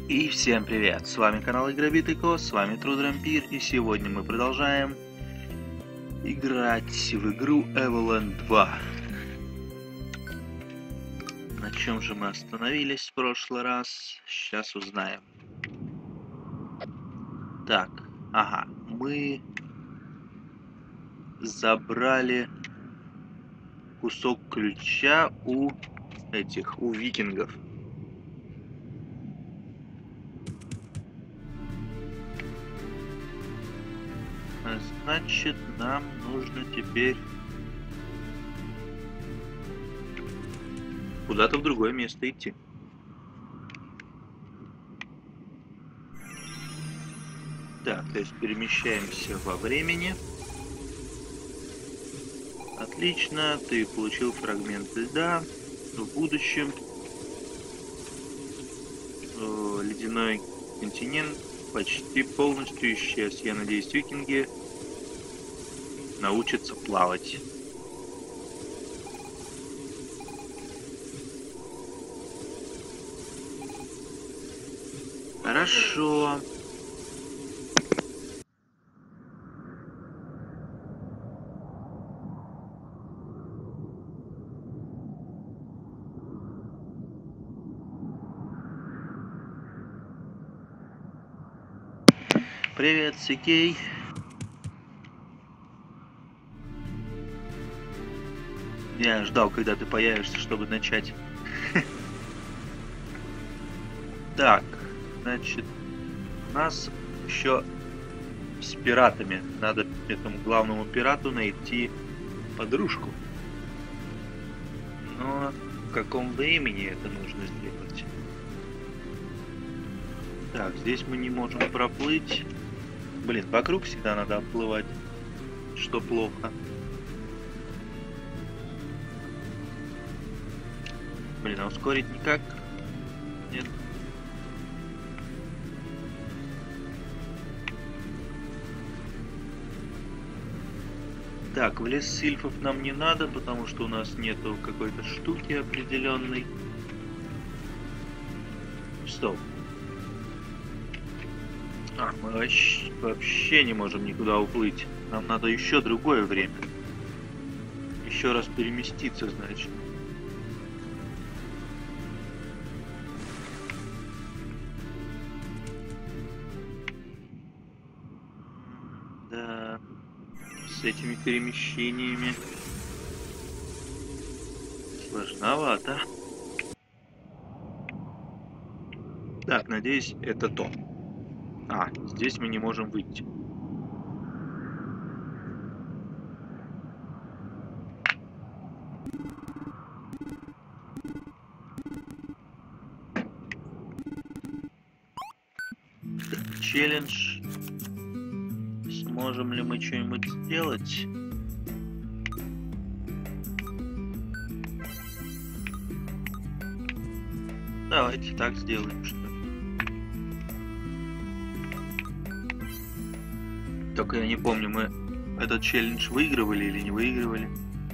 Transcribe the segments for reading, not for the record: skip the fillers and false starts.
И всем привет! С вами канал Игробит и Ко, с вами Трудрампир, и сегодня мы продолжаем играть в игру Evoland 2. На чем же мы остановились в прошлый раз? Сейчас узнаем. Так, ага, мы забрали кусок ключа у викингов. Значит, нам нужно теперь куда-то в другое место идти. Так, то есть перемещаемся во времени. Отлично, ты получил фрагмент льда. В будущем ледяной континент почти полностью исчез. Я надеюсь, викинги научатся плавать. Хорошо. Привет, Сикей. Я ждал, когда ты появишься, чтобы начать. Так, значит, у нас еще с пиратами. Надо этому главному пирату найти подружку. Но в каком времени это нужно сделать? Так, здесь мы не можем проплыть. Блин, вокруг всегда надо оплывать, что плохо. Блин, а ускорить никак? Нет. Так, в лес сильфов нам не надо, потому что у нас нету какой-то штуки определенной. Стоп. Мы вообще не можем никуда уплыть. Нам надо еще другое время. Еще раз переместиться, значит. Да, с этими перемещениями сложновато. Так, надеюсь, это то. Здесь мы не можем выйти. Челлендж. Сможем ли мы что-нибудь сделать? Давайте так сделаем, что ли. Только я не помню, мы этот челлендж выигрывали или не выигрывали.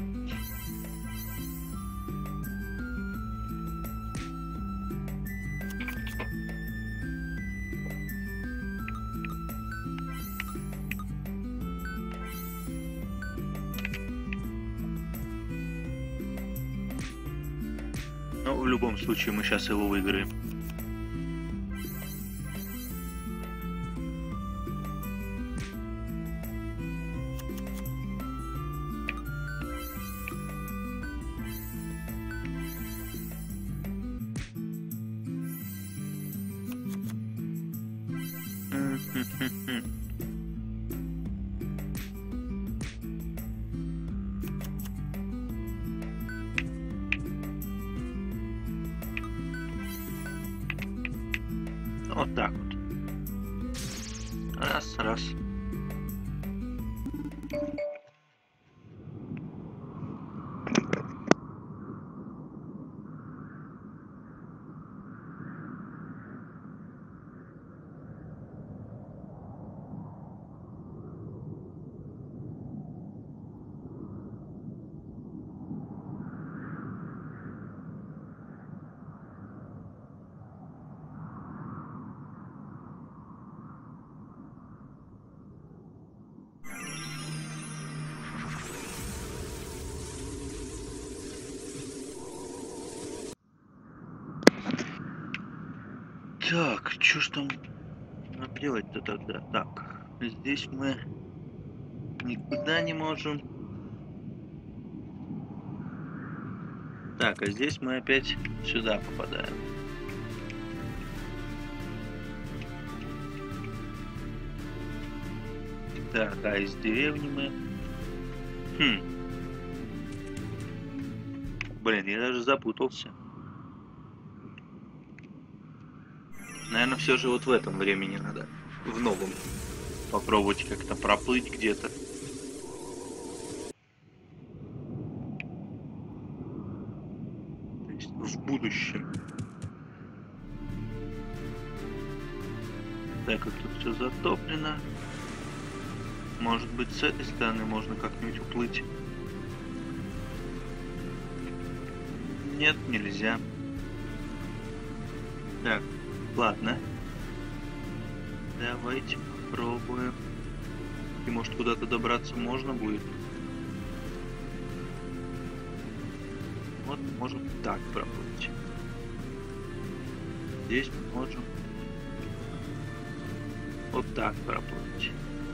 Но в любом случае мы сейчас его выиграем. Вот так вот. Раз. Так, что ж там нам делать-то тогда? Так, здесь мы никуда не можем. Так, а здесь мы опять сюда попадаем. Так, а из деревни мы... Блин, я даже запутался. Наверное, все же вот в этом времени надо. В новом. Попробовать как-то проплыть где-то. То есть в будущем. Так как тут все затоплено. Может быть, с этой стороны можно как-нибудь уплыть. Нет, нельзя. Так, ладно. Давайте попробуем. И может куда-то добраться можно будет. Вот можем так проплыть. Здесь мы можем вот так проплыть.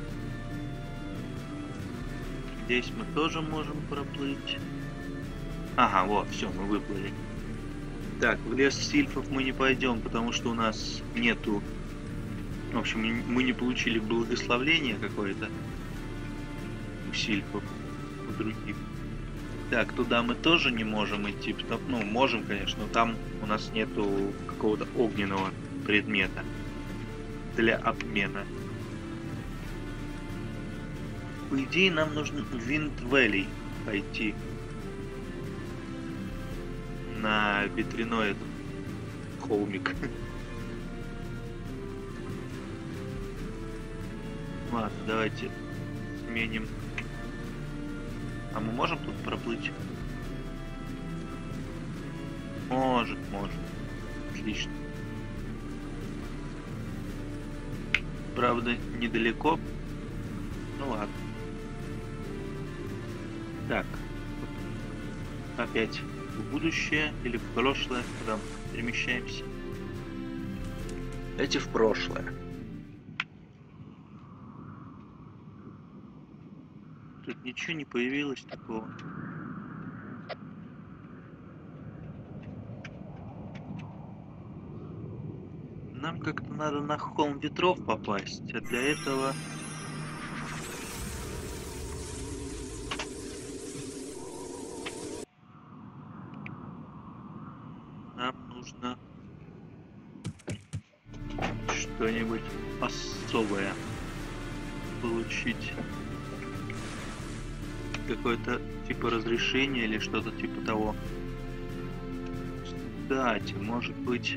Здесь мы тоже можем проплыть. Ага, вот, все, мы выплыли. Так, в лес сильфов мы не пойдем, потому что у нас нету... В общем, мы не получили благословление какое-то у сильфов, у других. Так, туда мы тоже не можем идти, потому... ну, можем, конечно, но там у нас нету какого-то огненного предмета для обмена. По идее, нам нужно в Винд-Вэлли пойти. На ветряной этот холмик. Ладно, давайте сменим. А мы можем тут проплыть? Можем. Отлично. Правда, недалеко. Ну ладно. Так. Опять в будущее или в прошлое, куда мы перемещаемся. Эти в прошлое. Тут ничего не появилось такого. Нам как-то надо на холм ветров попасть, а для этого... нам нужно что-нибудь особое получить. Какое-то типа разрешение или что-то типа того. Кстати, может быть...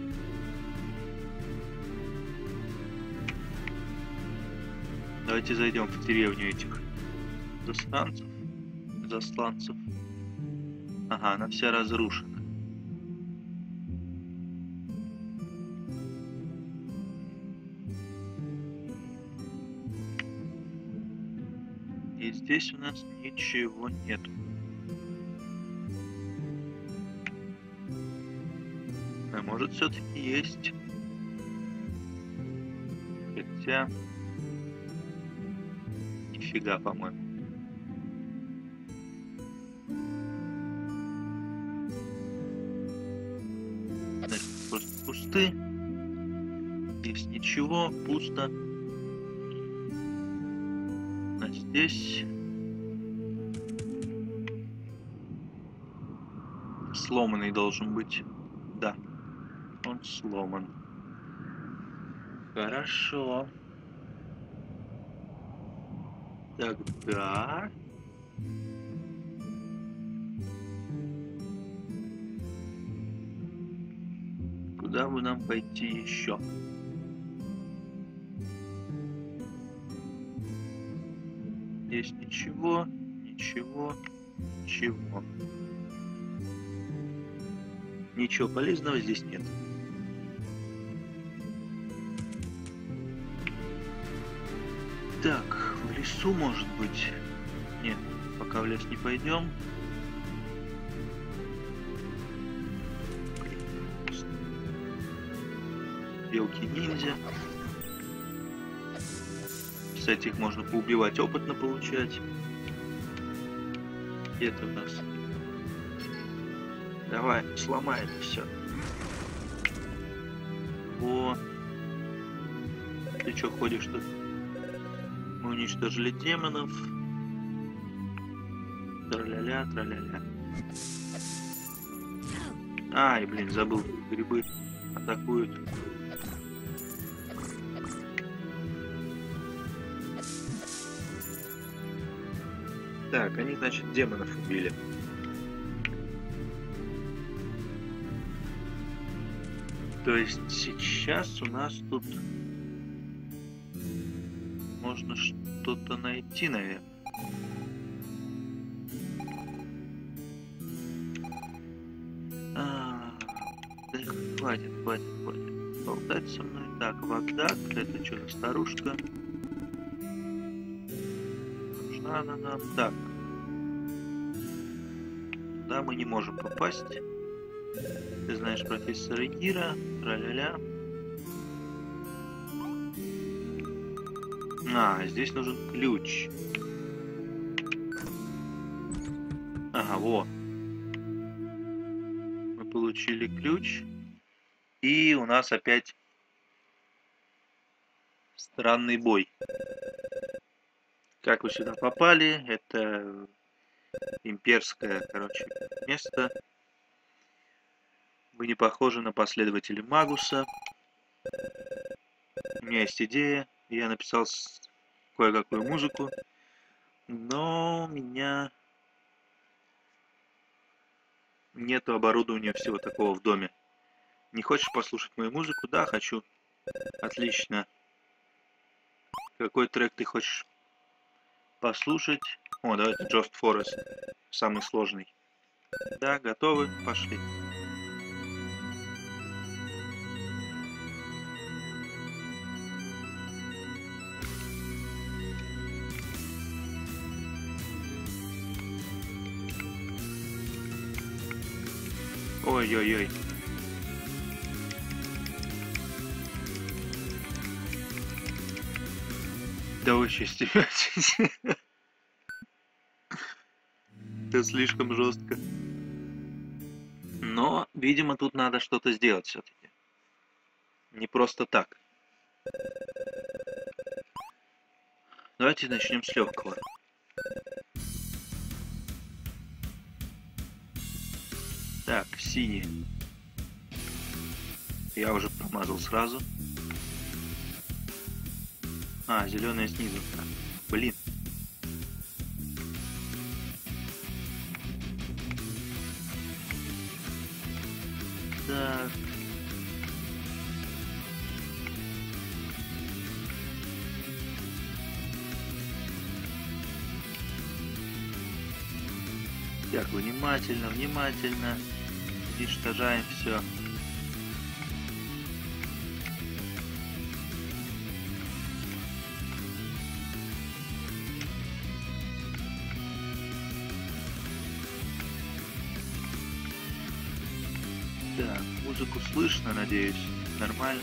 Давайте зайдем в деревню этих засланцев. Ага, она вся разрушена. И здесь у нас ничего нету. А может, все-таки есть. Хотя... Нифига, по-моему. Значит, просто пусты. Здесь ничего, пусто. А здесь... сломанный должен быть. Да, он сломан. Хорошо. Тогда... куда бы нам пойти еще? Здесь ничего. Ничего полезного здесь нет. Так, в лесу может быть. Нет, пока в лес не пойдем. белки-ниндзя. С этих можно поубивать, опытно получать. Где это у нас? Давай, сломай это все. О, ты чё ходишь тут? Мы уничтожили демонов. Тра-ля-ля, тра-ля-ля. Ай, блин, забыл. Грибы атакуют. Так, они, значит, демонов убили. То есть сейчас у нас тут можно что-то найти, наверное. Да хватит болтать со мной. Так, Вагдак, это что за старушка? Нужна она нам. Так. Да, мы не можем попасть. Ты знаешь профессора Ира. Тра-ля-ля. Здесь нужен ключ. Ага, вот. Мы получили ключ. И у нас опять странный бой. Как вы сюда попали? Это имперское, короче, место. Вы не похожи на последователей Магуса. У меня есть идея. Я написал кое-какую музыку. Но у меня нету оборудования всего такого в доме. Не хочешь послушать мою музыку? Да, хочу. Отлично. Какой трек ты хочешь послушать? О, давайте Just Forest. Самый сложный. Да, готовы? Пошли. Ой-ой-ой. Да вы еще стебетесь. Это слишком жестко. Но, видимо, тут надо что-то сделать все-таки. Не просто так. Давайте начнем с легкого. Так, синий. Я уже промазал сразу. Зеленая снизу. Блин. Так. Так, внимательно. Уничтожаем все. Так, музыку слышно, надеюсь. Нормально.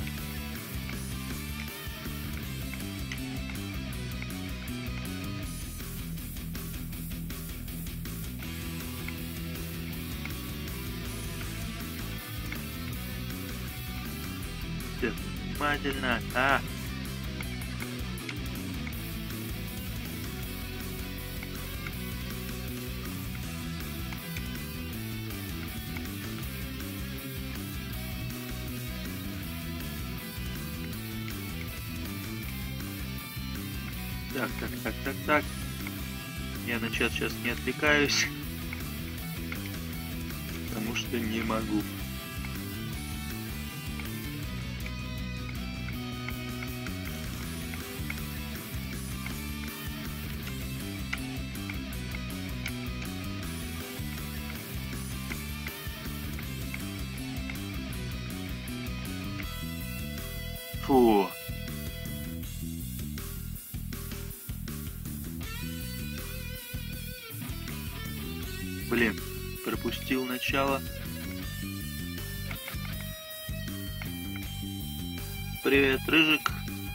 Так, внимательно. Так. Я на чат сейчас не отвлекаюсь, потому что не могу. Фу. Блин, пропустил начало. Привет, Рыжик.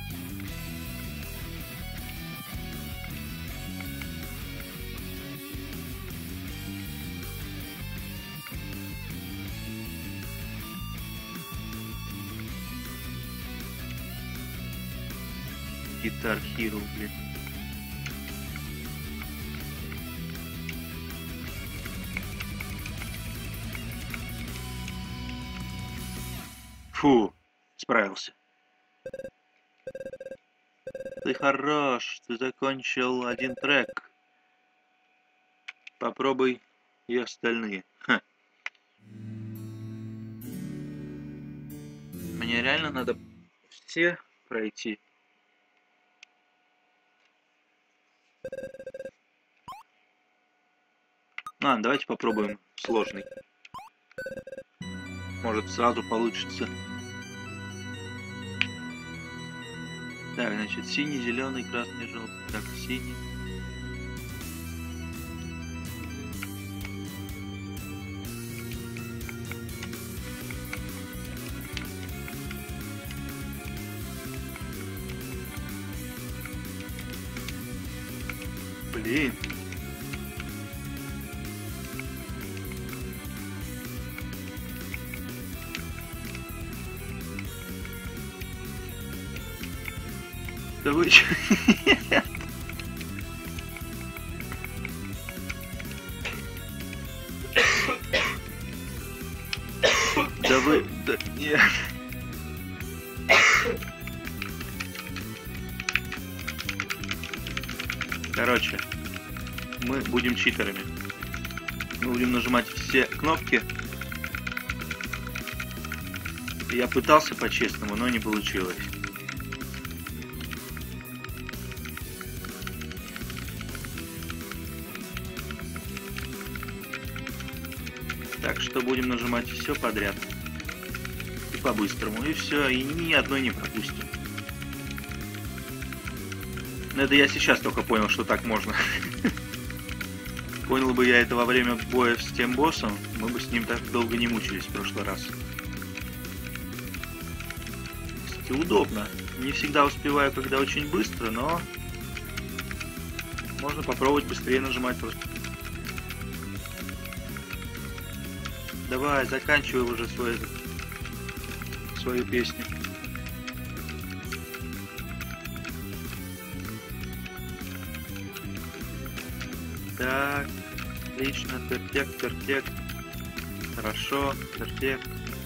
Guitar Hero, блин. Фу, справился. Ты хорош, ты закончил один трек. Попробуй и остальные. Ха. Мне реально надо все пройти. Ладно, давайте попробуем сложный. Может, сразу получится. Так, значит, синий, зеленый, красный, желтый. Так, синий. Блин. Да вы чё? Да вы... Да нет. Короче, мы будем читерами. Мы будем нажимать все кнопки. Я пытался по-честному, но не получилось. Так что будем нажимать все подряд. И по-быстрому. И все. И ни одной не пропустим. Но это я сейчас только понял, что так можно. Понял бы я это во время боя с тем боссом, мы бы с ним так долго не мучились в прошлый раз. Кстати, удобно. Не всегда успеваю, когда очень быстро, но можно попробовать быстрее нажимать просто. Давай, заканчивай уже свою песню. Так, отлично, перфект. Хорошо, перфект.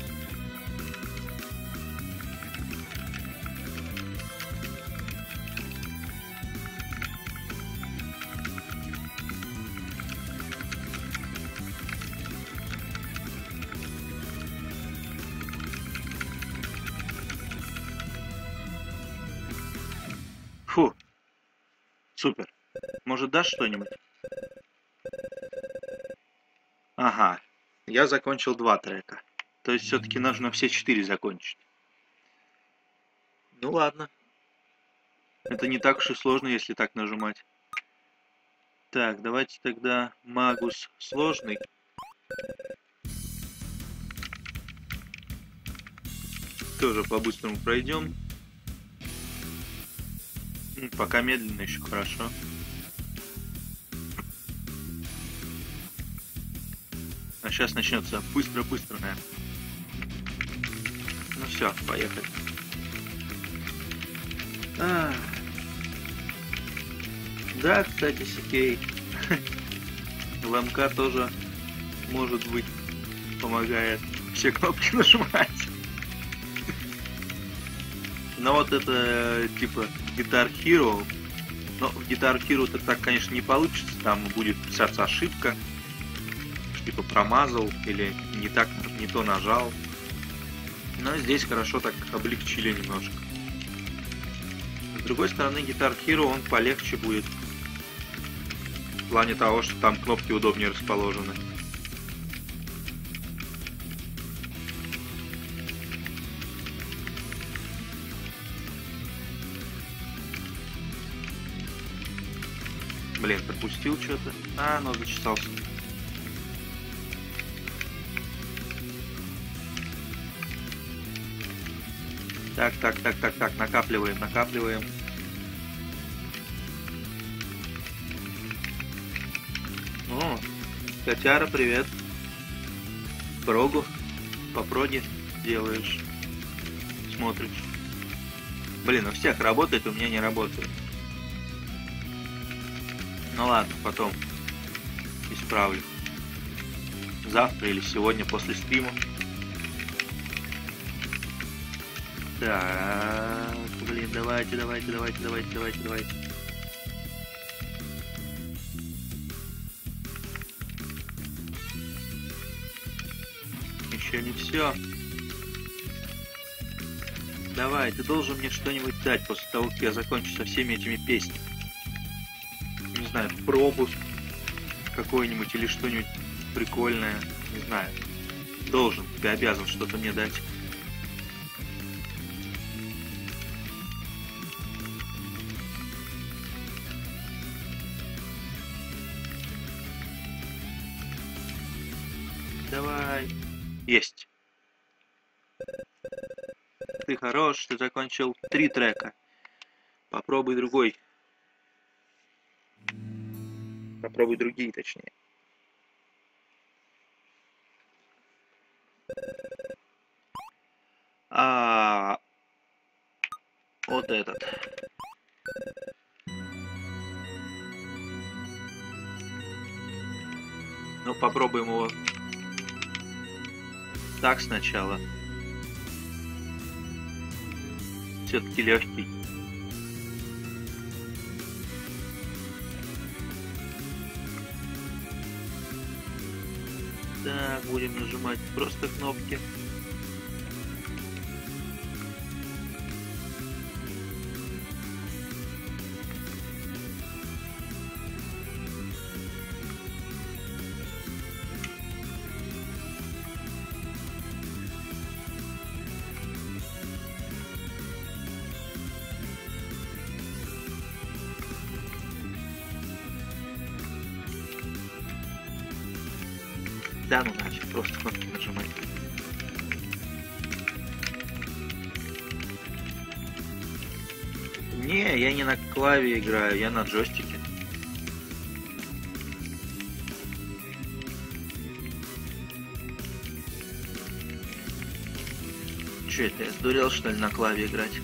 Фу, супер. Может, дашь что-нибудь? Ага, я закончил 2 трека. То есть все-таки нужно все 4 закончить. Ну ладно. Это не так уж и сложно, если так нажимать. Так, давайте тогда Магус сложный. Тоже по-быстрому пройдем. Пока медленно еще хорошо. А сейчас начнется быстро-быстро, наверное. Ну все, поехали. Да, кстати, Сикей. ЛМК тоже, может быть, помогает все кнопки нажимать. Но вот это типа Guitar Hero. Но в Guitar Hero так, конечно, не получится. Там будет писаться ошибка. Типа промазал или не то нажал. Но здесь хорошо так облегчили немножко. С другой стороны, Guitar Hero он полегче будет. В плане того, что там кнопки удобнее расположены. Блин, пропустил что-то. Ну зачесался. Так, накапливаем, накапливаем. О, котяра, привет. Прогу по проге делаешь. Смотришь. Блин, у всех работает, у меня не работает. Ну ладно, потом исправлю. Завтра или сегодня после стрима. Так, блин, давайте. Еще не все. Давай, ты должен мне что-нибудь дать после того, как я закончу со всеми этими песнями. Не знаю, пропуск какой-нибудь или что-нибудь прикольное. Не знаю. Должен, ты обязан что-то мне дать. Давай. Есть. Ты хорош, ты закончил 3 трека. Попробуй другой. Попробуй другие, точнее. Вот этот. Ну, попробуем его так сначала. Все-таки легкий. Так, будем нажимать просто кнопки. Да, ну нафиг, просто кнопки нажимать. Не, я не на клаве играю, я на джойстике. Че это, я сдурел, что ли, на клаве играть?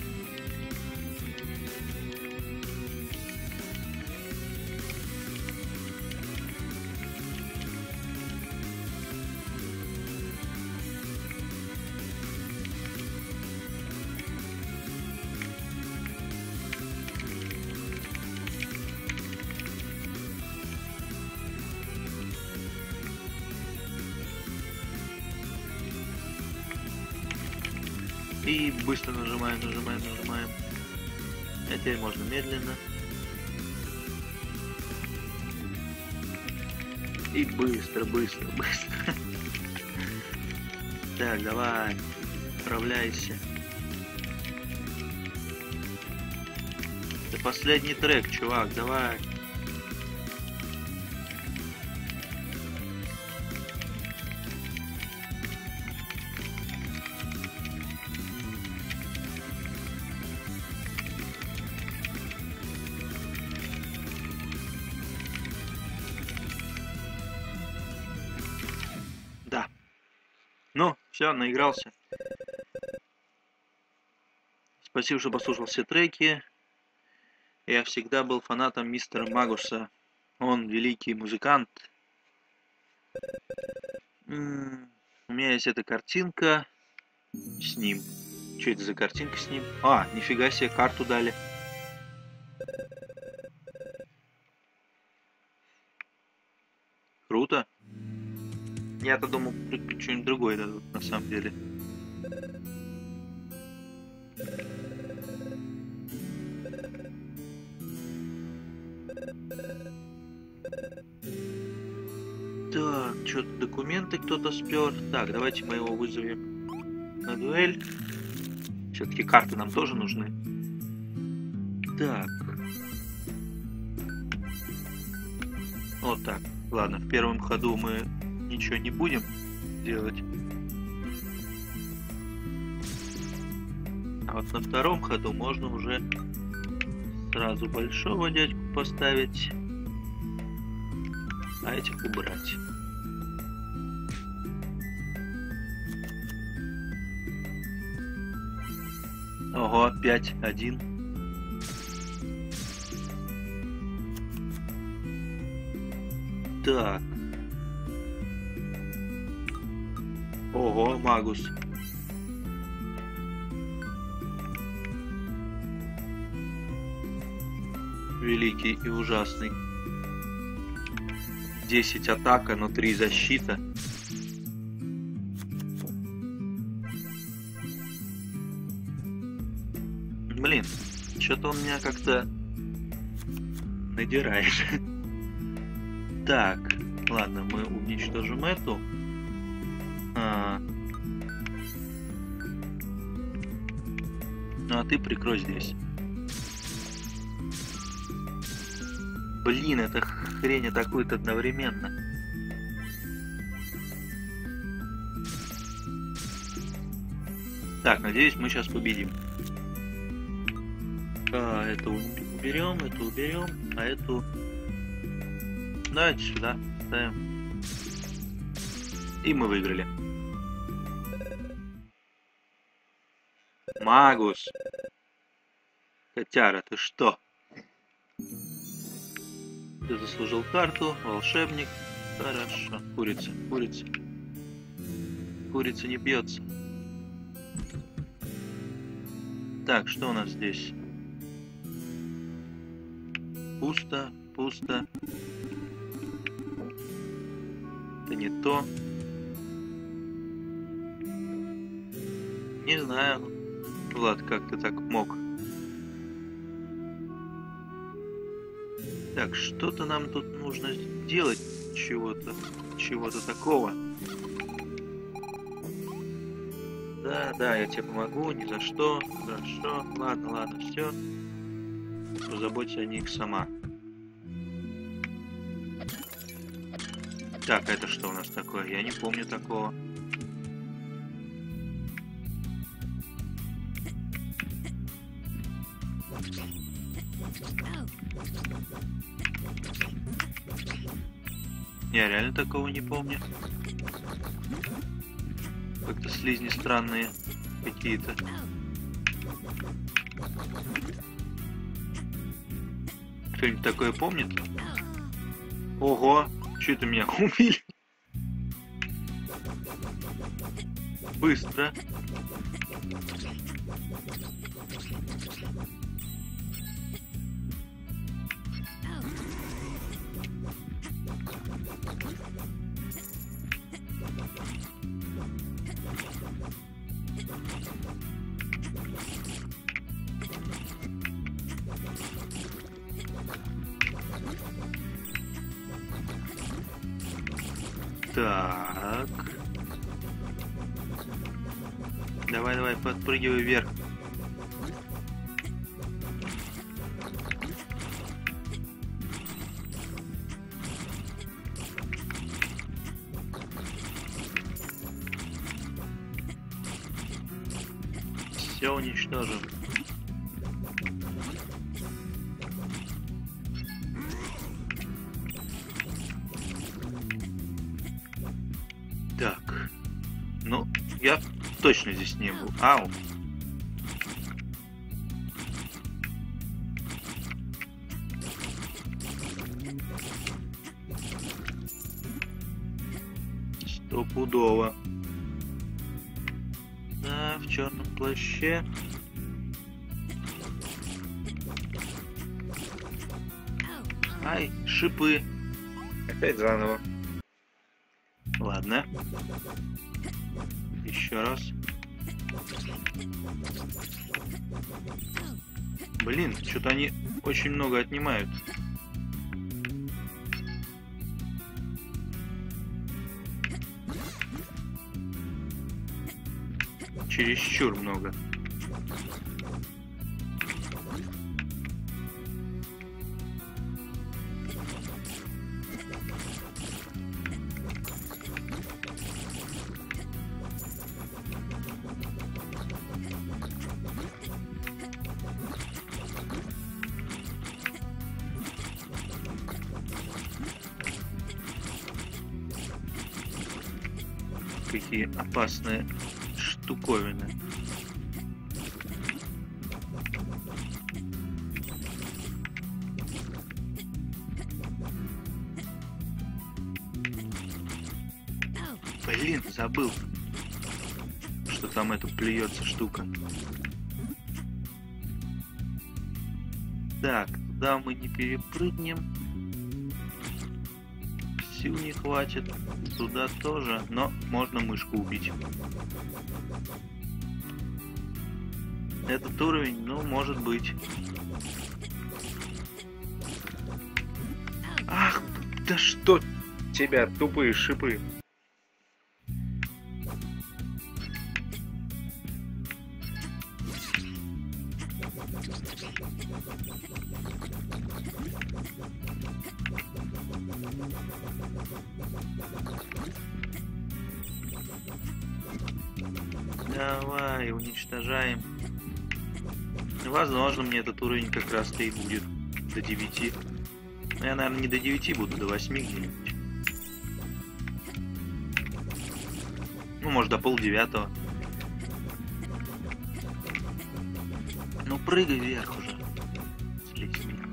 И быстро нажимаем. А теперь можно медленно. И быстро. Так, давай, отправляйся. Это последний трек, чувак, давай. Ну, все, наигрался. Спасибо, что послушал все треки. Я всегда был фанатом мистера Магуса. Он великий музыкант. У меня есть эта картинка с ним. Что это за картинка с ним? А, нифига себе, карту дали. Круто. Я-то думал, что-нибудь другое дадут, на самом деле. Так, что-то документы кто-то спер. Так, давайте мы его вызовем на дуэль. Все-таки карты нам тоже нужны. Так. Вот так. Ладно, в первом ходу мы ничего не будем делать. А вот на втором ходу можно уже сразу большого дядьку поставить, а этих убрать. Ого, 5-1. Так. Ого, Магус. Великий и ужасный. 10 атака, но 3 защита. Блин, что-то он меня как-то надирает. Так, ладно, мы уничтожим эту. Ну а ты прикрой здесь. Блин, эта хрень атакует одновременно. Так, надеюсь, мы сейчас победим. Это уберем, а эту... Давайте сюда ставим. И мы выиграли. Магус. Котяра, ты что? Ты заслужил карту, волшебник. Хорошо. Курица, курица. Курица не бьется. Так, что у нас здесь? Пусто, пусто. Это не то. Не знаю. Влад, как ты так мог? Так, что-то нам тут нужно сделать. Чего-то такого. Да, я тебе помогу, ни за что. Хорошо, ладно, все. Позаботься о них сама. Так, это что у нас такое? Я не помню такого. Я реально такого не помню. Как-то слизни странные какие-то. Кто-нибудь такое помнит? Ого, что это меня убили? Быстро. Так. Давай, подпрыгивай вверх. Все уничтожим. Так. Ну, я точно здесь не был. Ау. Стопудово. Да, в черном плаще. Ай, шипы. Опять заново. Ладно. Еще раз. Блин, что-то они очень много отнимают. Чересчур много. какие опасные штуковины. Блин, забыл, что там эта плюется штука. Так, туда мы не перепрыгнем. Сил не хватит. Туда тоже, но можно мышку убить. Этот уровень, ну, может быть. Ах, да что тебя, тупые шипы. Давай, уничтожаем. Возможно, мне этот уровень как раз-то и будет до 9. Но я, наверное, не до 9 буду, до 8 где-нибудь. Ну, может, до 8:30. Ну, прыгай вверх уже. Слезь с меня.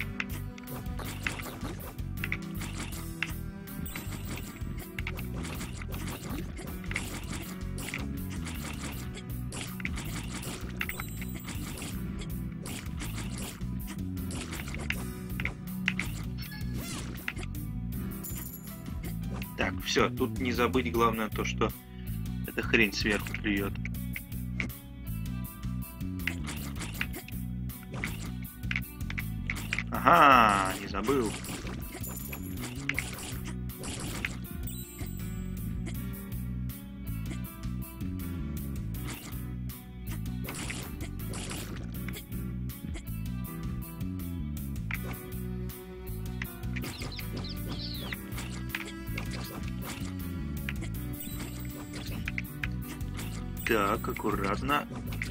Так, все, тут не забыть главное то, что эта хрень сверху плюет. Ага, не забыл. Так, аккуратно.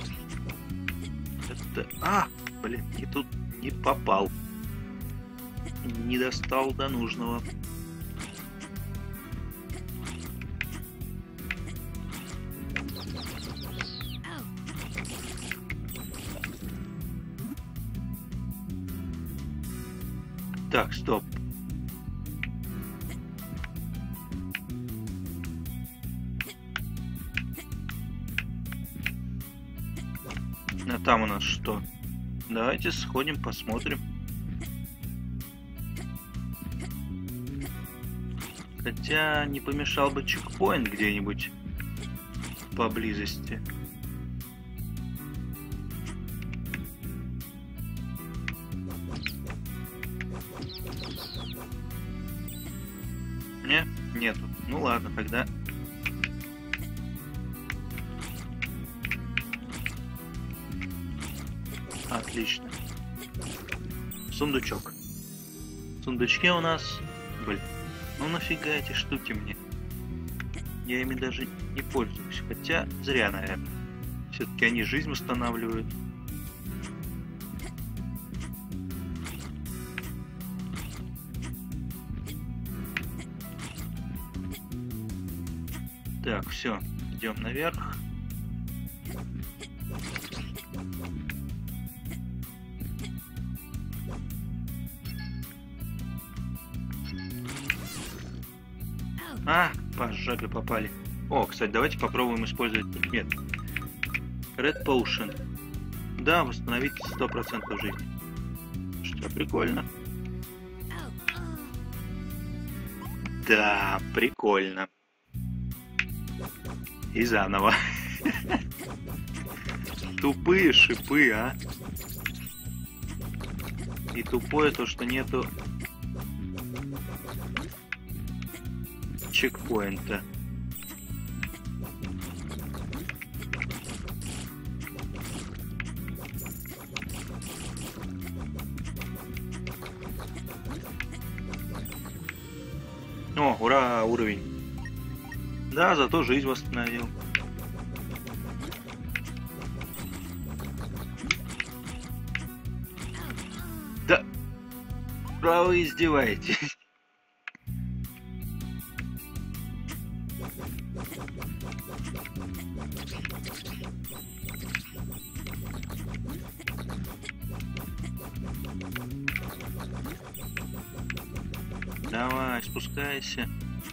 Это... А, блин, и тут не попал. Не достал до нужного. Так, стоп. А там у нас что? Давайте сходим, посмотрим. Хотя не помешал бы чекпоинт где-нибудь поблизости. Не, нету. Ну ладно, тогда. Отлично. Сундучок. В сундучке у нас... Блин. Ну нафига эти штуки мне? Я ими даже не пользуюсь. Хотя зря, наверное. Все-таки они жизнь восстанавливают. Так, все. Идем наверх. А, по жопе попали. О, кстати, давайте попробуем использовать предмет. Red Potion. Да, восстановить 100% жизни. Что, прикольно. Да, прикольно. И заново. Тупые шипы, а. И тупое то, что нету чекпоинта. О, ура, уровень. Да, зато жизнь восстановил. Да, право вы издеваетесь. Давай, спускайся.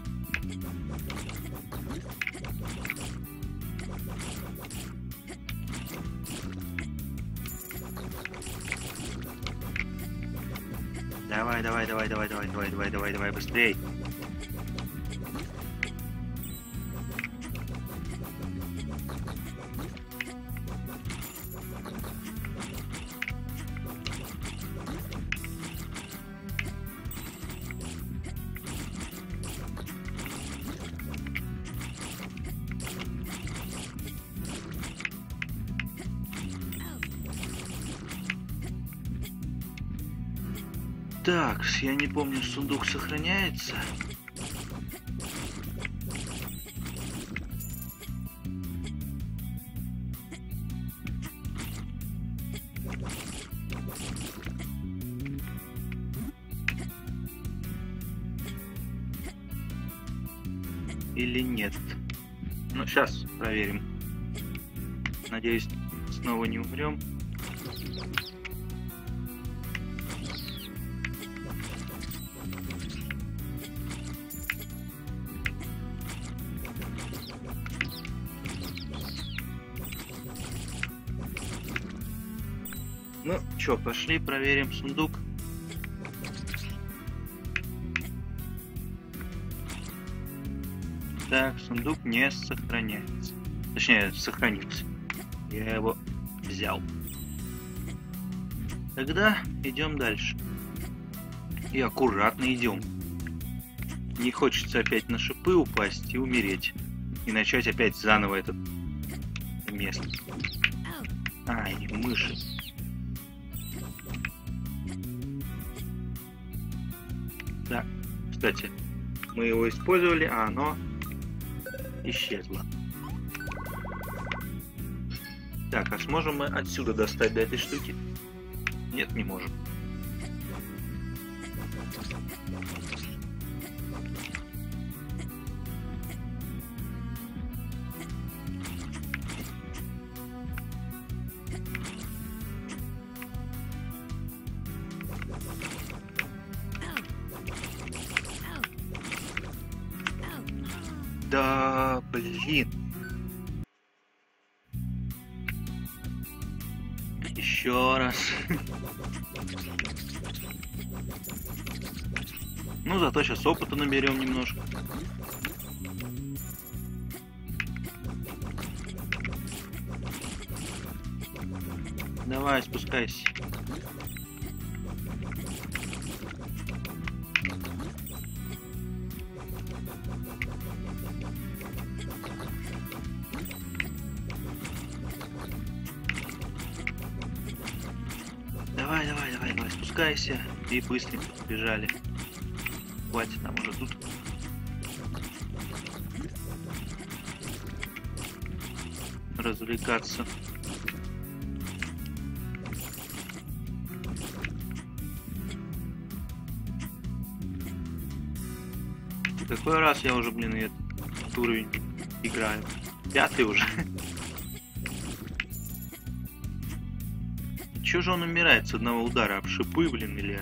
Давай, давай, давай, давай, давай, давай, давай, давай, давай, быстрей. Так, я не помню, сундук сохраняется. Или нет? Ну, сейчас проверим. Надеюсь, снова не умрем. Ну, чё, пошли проверим сундук. Так, сундук не сохраняется. Точнее, сохранился. Я его взял. Тогда идем дальше. И аккуратно идем. Не хочется опять на шипы упасть и умереть. И начать опять заново это место. Ай, мыши. Да, кстати, мы его использовали, а оно исчезло. Так, а сможем мы отсюда достать до этой штуки? Нет, не можем. Да, блин. Еще раз. Ну, зато сейчас опыта наберем немножко. Давай, спускайся. Давай, давай, давай, давай, спускайся. И быстренько побежали. Хватит нам уже тут. Развлекаться. Какой раз я уже, блин, этот уровень играю? 5-й уже. Чё же он умирает с одного удара? Об шипы, блин, или...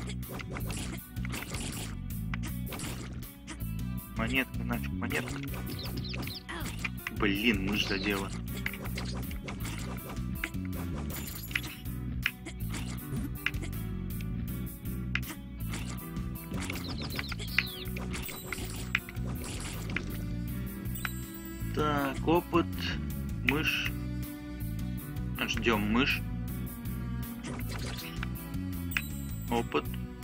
Монетка, нафиг, монетка. Блин, мышь задела. Так, опыт, мышь. Ждем мышь. Опыт.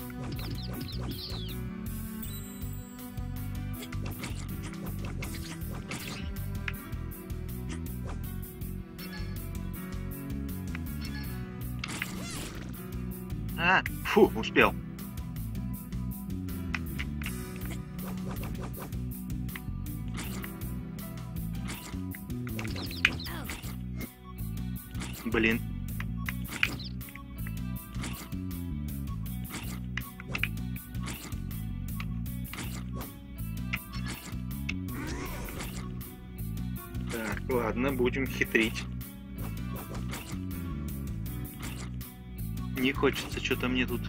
А, фу, успел. Блин. Так, ладно, будь будем хитрить. Не хочется что-то мне тут.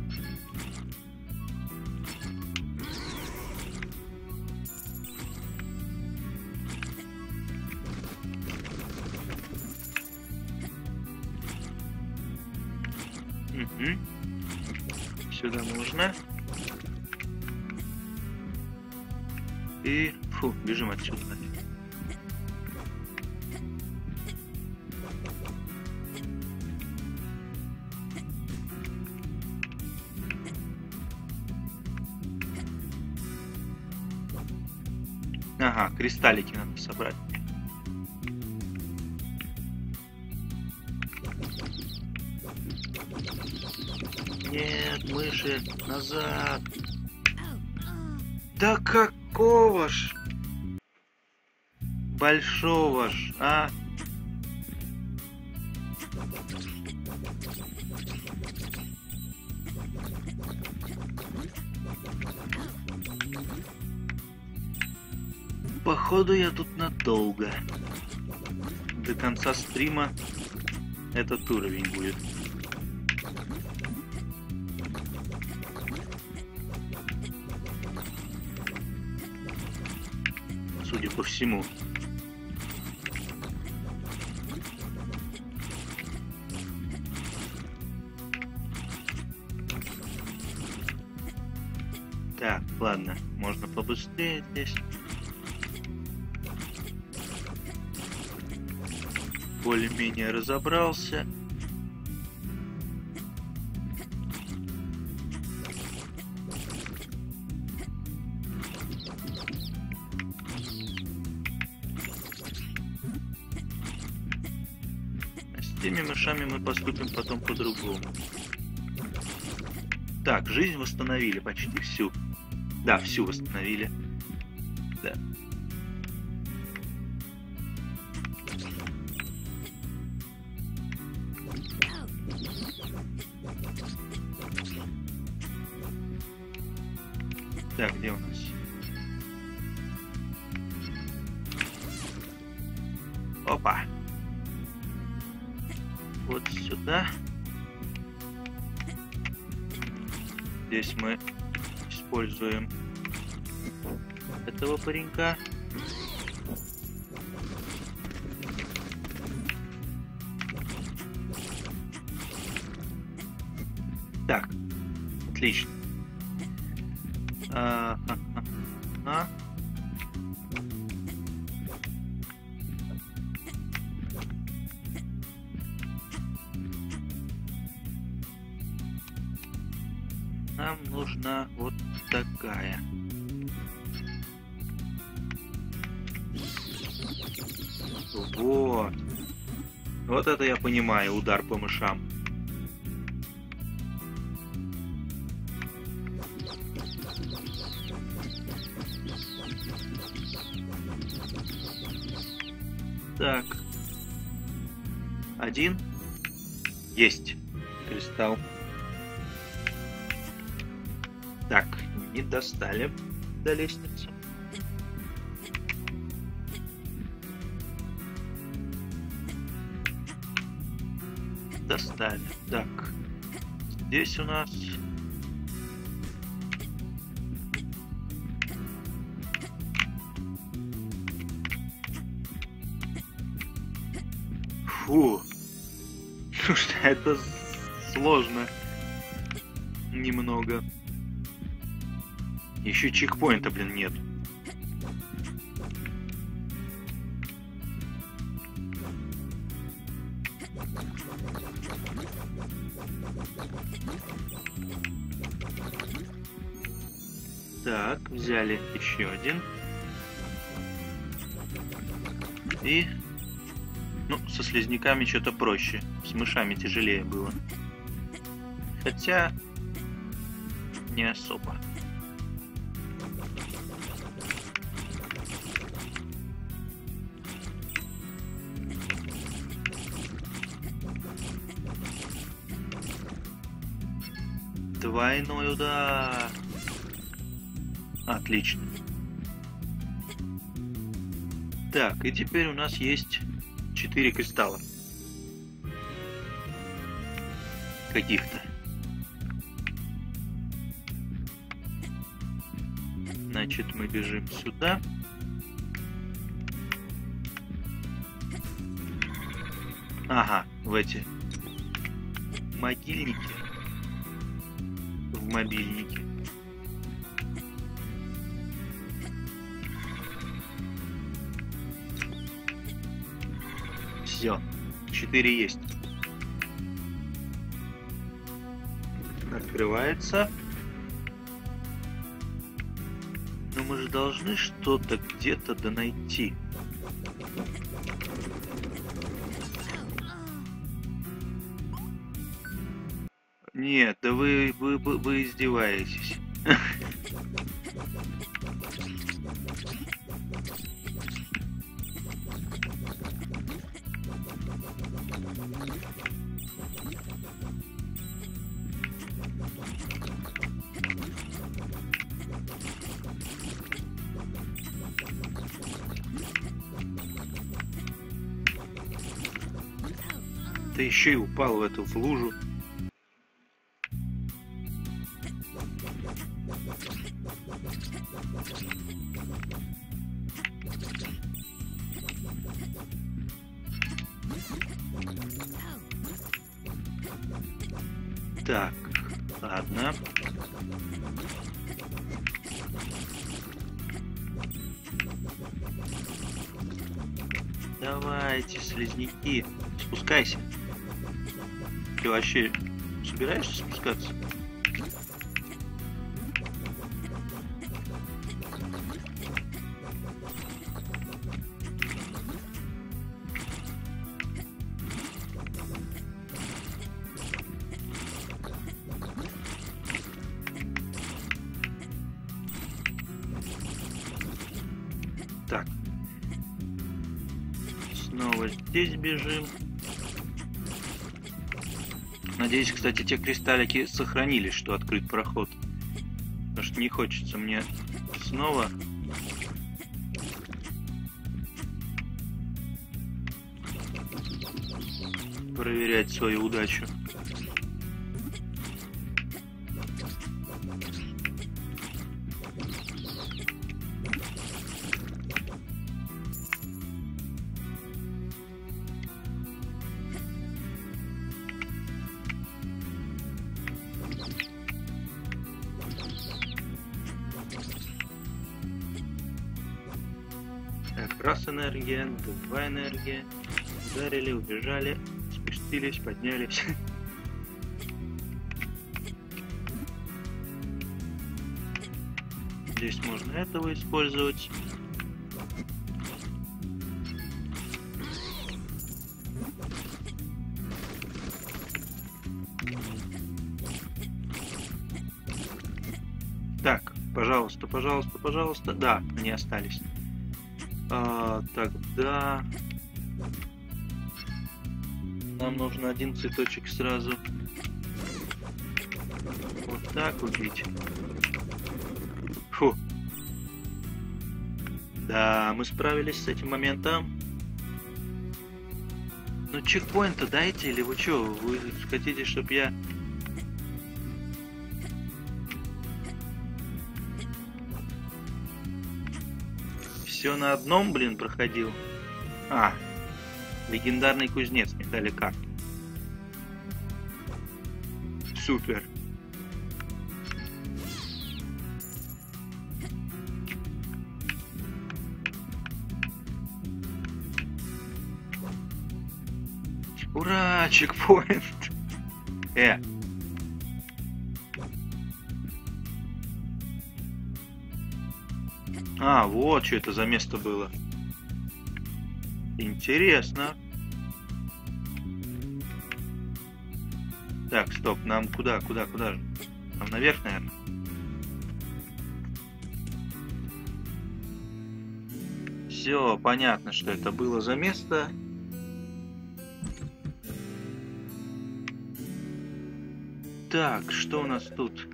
Угу. Сюда нужно. И фу, бежим отсюда. Ага, кристаллики надо собрать. Нет, мыши, назад. Да какого ж? Большого ж, а? Походу я тут надолго. До конца стрима этот уровень будет. Судя по всему. Так, ладно, можно побыстрее здесь. Более-менее разобрался. С теми мышами мы поступим потом по-другому. Так, жизнь восстановили почти всю. Да, всю восстановили. Да. Так, где у нас? Опа! Вот сюда. Здесь мы используем этого паренька. Так, отлично. Нам нужна вот такая. Вот. Вот это я понимаю, удар по мышам. Так. Один. Есть. Кристалл. Так, не достали до лестницы. Достали. Так. Здесь у нас... Фу. Слушай, это сложно. Немного. Еще чекпоинта, блин, нет. Так, взяли еще один. И... Ну, со слизняками что-то проще. С мышами тяжелее было. Хотя... Не особо. Двойной удар. Отлично. Так, и теперь у нас есть 4 кристалла. Каких-то. Значит, мы бежим сюда. Ага, в эти могильники. В мобильнике. Все. 4 есть. Открывается. Но мы же должны что-то где-то донайти. Нет, да вы издеваетесь. Ты еще и упал в эту лужу. Так, ладно. Давайте, слизняки, спускайся. Ты вообще собираешься спускаться? Так. Снова здесь бежим. Надеюсь, кстати, те кристаллики сохранились, что открыт проход. Потому что не хочется мне снова проверять свою удачу. Раз энергия, 2 энергия. Ударили, убежали, спустились, поднялись. Здесь можно этого использовать. Так, пожалуйста, пожалуйста, пожалуйста. Да, они остались. Тогда нам нужно один цветочек сразу вот так убить. Фу. Да, мы справились с этим моментом. Ну, чекпоинт-то дайте, или вы что? Вы хотите, чтобы я... Все на одном, блин, проходил. Легендарный кузнец, мне дали карту. Супер. Ура, чекпоинт. Вот что это за место было. Интересно. Так, стоп, нам куда же? Нам наверх, наверное. Все, понятно, что это было за место. Так, что у нас тут?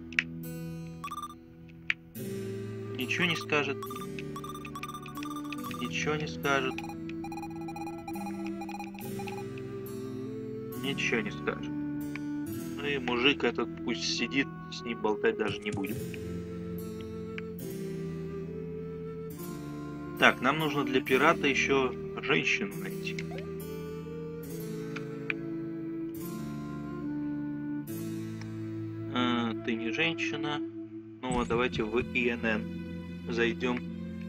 Ничего не скажет. Ничего не скажет. Ничего не скажет. Ну и мужик этот пусть сидит, с ним болтать даже не будем. Так, нам нужно для пирата еще женщину найти. Ты не женщина. Ну вот, давайте в ИНН зайдем.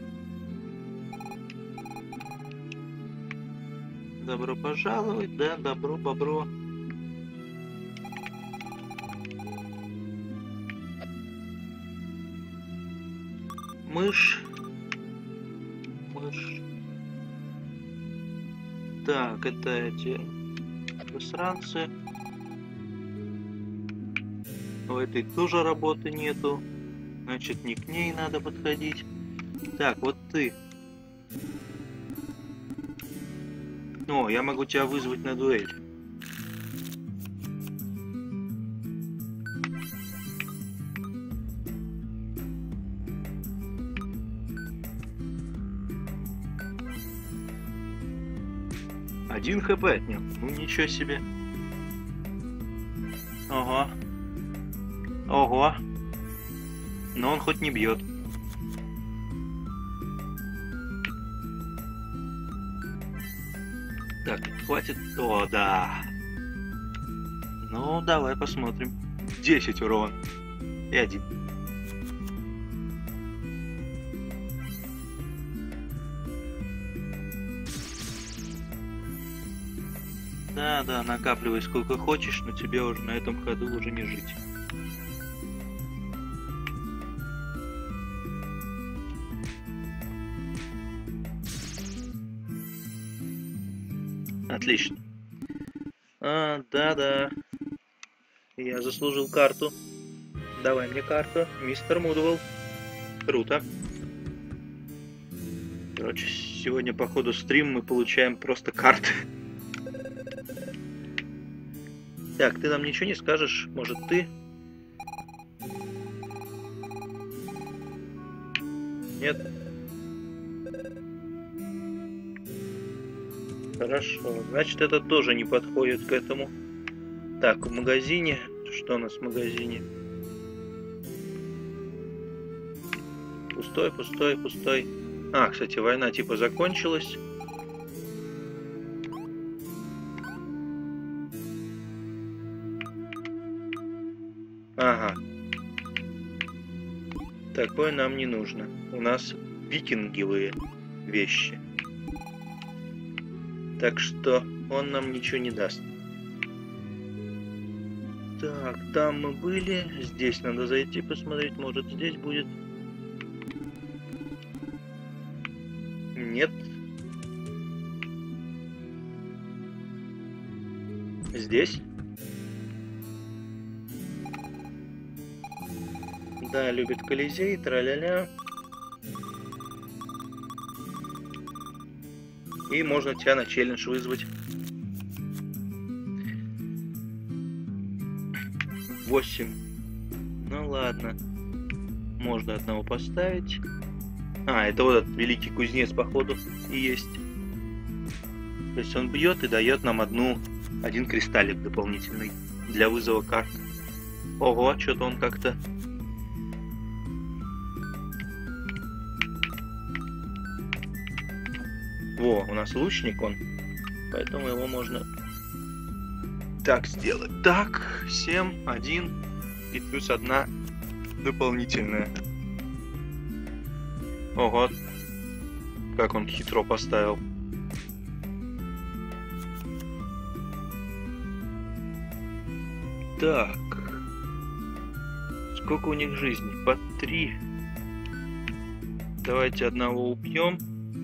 Добро пожаловать, да, добро. Мышь. Так, это эти засранцы. У этой тоже работы нету. Значит, не к ней надо подходить. Так, вот ты. О, я могу тебя вызвать на дуэль. Один хп отнял. Ну ничего себе. Ого. Ого. Но он хоть не бьет. Так, хватит. О, да. Ну, давай посмотрим. 10 урон. И 1. Да, накапливай сколько хочешь, но тебе уже на этом ходу уже не жить. Отлично. Да. Я заслужил карту. Давай мне карту, мистер Мудвелл. Круто. Короче, сегодня по ходу стрим мы получаем просто карты. Так, ты нам ничего не скажешь? Может, ты? Нет? Хорошо. Значит, это тоже не подходит к этому. Так, в магазине. Что у нас в магазине? Пустой. А, кстати, война типа закончилась. Ага. Такое нам не нужно. У нас викинговые вещи. Так что он нам ничего не даст. Так, там мы были. Здесь надо зайти посмотреть. Может, здесь будет. Нет. Здесь? Да, любит Колизей, тра-ля-ля. И можно тебя на челлендж вызвать. 8. Ну ладно. Можно одного поставить. А, это вот этот великий кузнец, походу, и есть. То есть он бьет и дает нам один кристаллик дополнительный для вызова карт. Ого, что-то он как-то... Во, у нас лучник он, поэтому его можно так сделать. Так, 7, 1 и плюс 1 дополнительная. Ого, как он хитро поставил. Так, сколько у них жизни? По 3. Давайте одного убьем.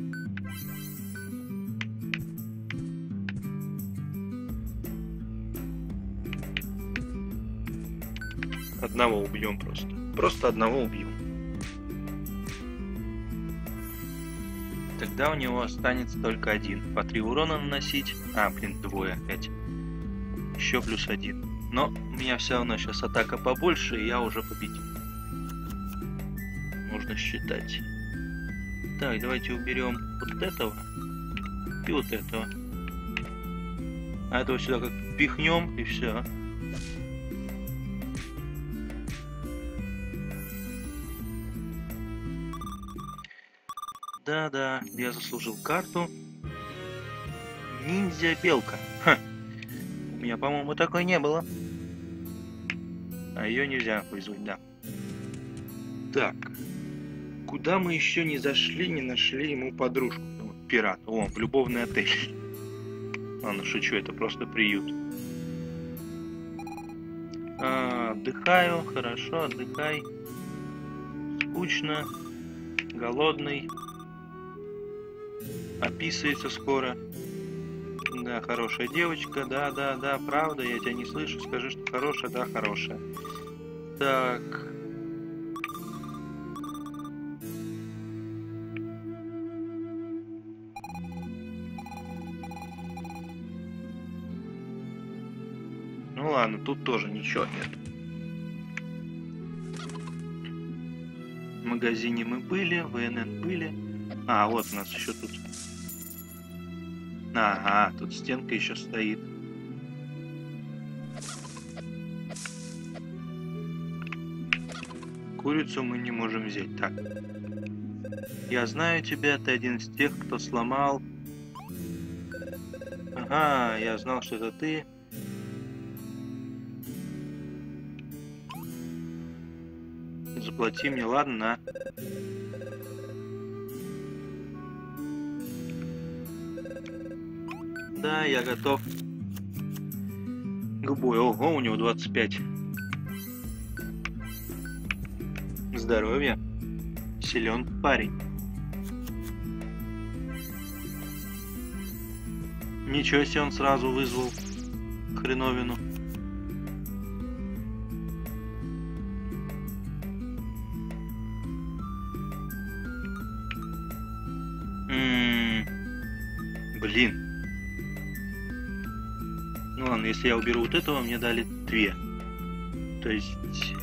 Одного убьем просто. Просто одного убьем. Тогда у него останется только 1. По 3 урона наносить. А, блин, 2 опять. Еще плюс 1. Но у меня все равно сейчас атака побольше, и я уже победил. Можно считать. Так, давайте уберем вот этого и вот этого. А этого сюда как пихнем и все. Да-да, я заслужил карту. Ниндзя-белка. Ха. У меня, по-моему, такой не было. А ее нельзя вызвать, да. Так. Куда мы еще не зашли, не нашли ему подружку? Пират. О, в любовный отель. Ладно, шучу, это просто приют. Отдыхаю, хорошо, отдыхай. Скучно. Голодный. Описывается скоро. Да, хорошая девочка, да, правда, я тебя не слышу, скажи, что хорошая, да, хорошая. Так. Ну ладно, тут тоже ничего нет. В магазине мы были, в ВНН были. А, вот у нас еще тут. Ага, тут стенка еще стоит. Курицу мы не можем взять. Так. Я знаю тебя, ты один из тех, кто сломал. Ага, я знал, что это ты. Заплати мне, ладно, на. Да, я готов. К бою. Ого, у него 25. Здоровье. Силен парень. Ничего себе, он сразу вызвал хреновину. Блин. Ну ладно, если я уберу вот этого, мне дали 2. То есть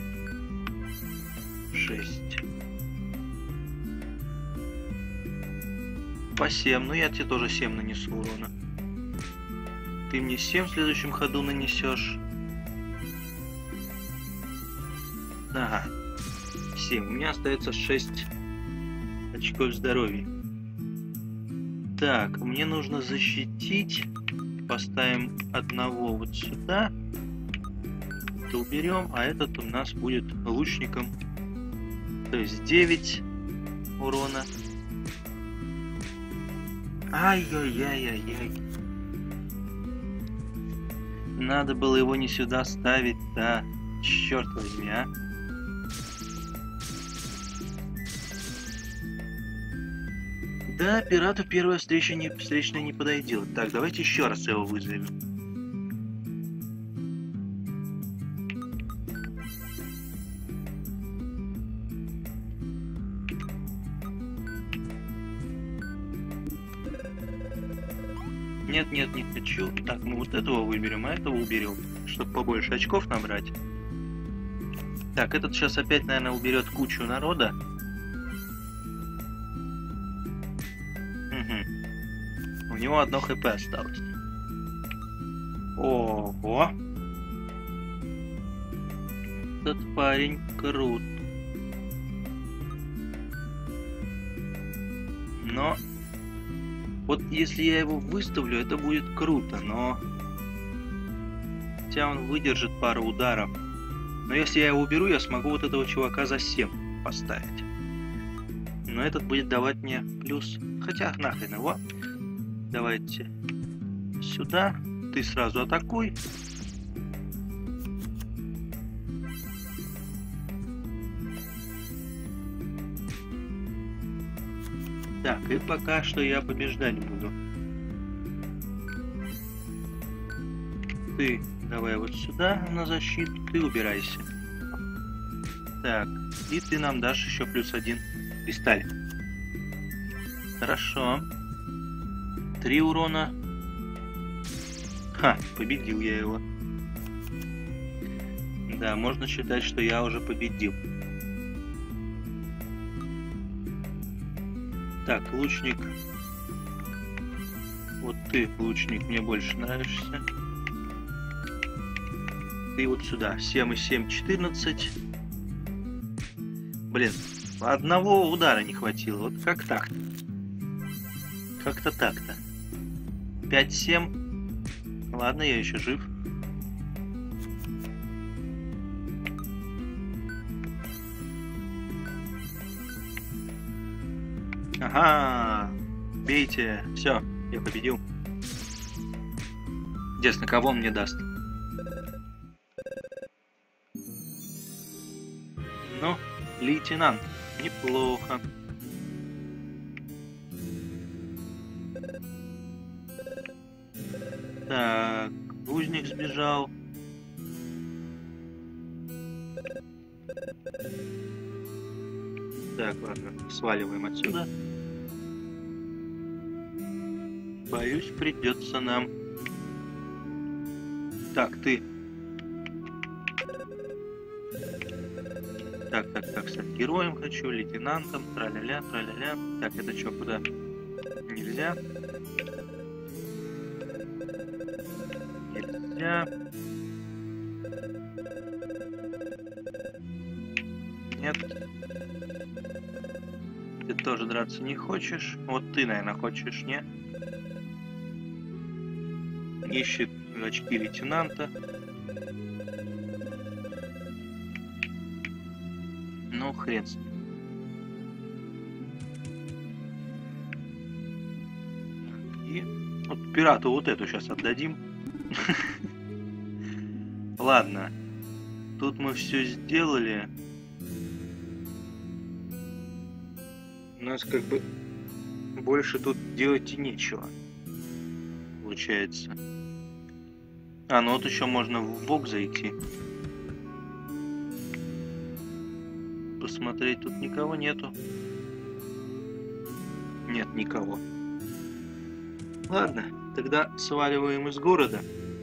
6. По 7. Ну я тебе тоже 7 нанесу урона. Ты мне 7 в следующем ходу нанесешь. Ага. 7. У меня остается 6 очков здоровья. Так, мне нужно защитить. Поставим одного вот сюда. Это уберем, а этот у нас будет лучником. То есть 9 урона. Ай-яй-яй-яй-яй. Надо было его не сюда ставить, да. Черт возьми, а. Да, пирату первая встречная не подойдет. Так, давайте еще раз его вызовем. Нет, не хочу. Так, мы вот этого выберем, а этого уберем, чтобы побольше очков набрать. Так, этот сейчас опять, наверное, уберет кучу народа. У него 1 хп осталось. Ого! Этот парень крут. Но вот если я его выставлю, это будет круто, но хотя он выдержит пару ударов. Но если я его уберу, я смогу вот этого чувака за 7 поставить. Но этот будет давать мне плюс. Хотя нахрен его. Давайте сюда. Ты сразу атакуй. Так, и пока что я побеждать буду. Ты давай вот сюда на защиту. Ты убирайся. Так, и ты нам дашь еще +1 кристаллик. Хорошо. 3 урона. Ха, победил я его. Да, можно считать, что я уже победил. Так, лучник Вот ты, лучник, мне больше нравишься. Ты вот сюда. 7 и 7, 14. Блин, одного удара не хватило. Вот как так? Как-то так-то. 5-7. Ладно, я еще жив. Ага. Бейте. Все, я победил. Интересно, кого он мне даст? Ну, лейтенант. Неплохо. Так, узник сбежал. Так, ладно, сваливаем отсюда. Боюсь, придется нам. Так, ты. Так, стать героем хочу, лейтенантом, траля-ля, траля-ля. Так, это что, куда? Нельзя. Нельзя. Нет. Ты тоже драться не хочешь. Вот ты, наверное, хочешь, не? Ищет очки лейтенанта. Ну, хрен с ним. И вот пирату вот эту сейчас отдадим. Ладно. Тут мы все сделали. У нас как бы больше тут делать и нечего. Получается. А, ну вот еще можно в ВОК зайти. Посмотреть, тут никого нету. Нет, никого. Ладно, тогда сваливаем из города.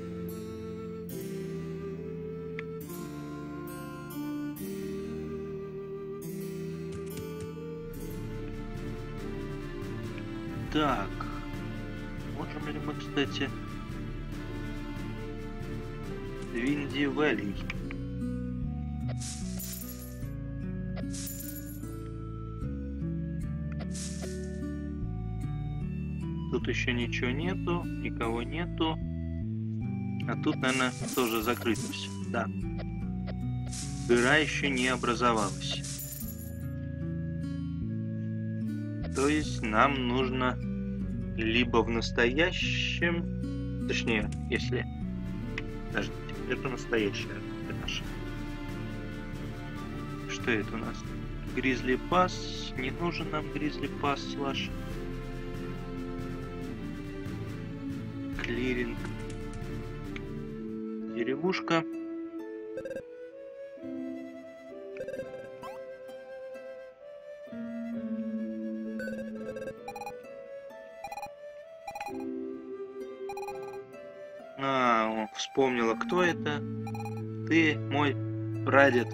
Так. Можем ли мы, кстати... Винди Вэлли. Тут еще ничего нету, никого нету. А тут, наверное, тоже закрыто все. Да. Дыра еще не образовалась. То есть нам нужно либо в настоящем, точнее, если... Подождите, это настоящая наша. Что это у нас? Гризли пас. Не нужен нам гризли пас ваш. Клиринг. Деревушка. Вспомнила, кто это. Ты мой прадед.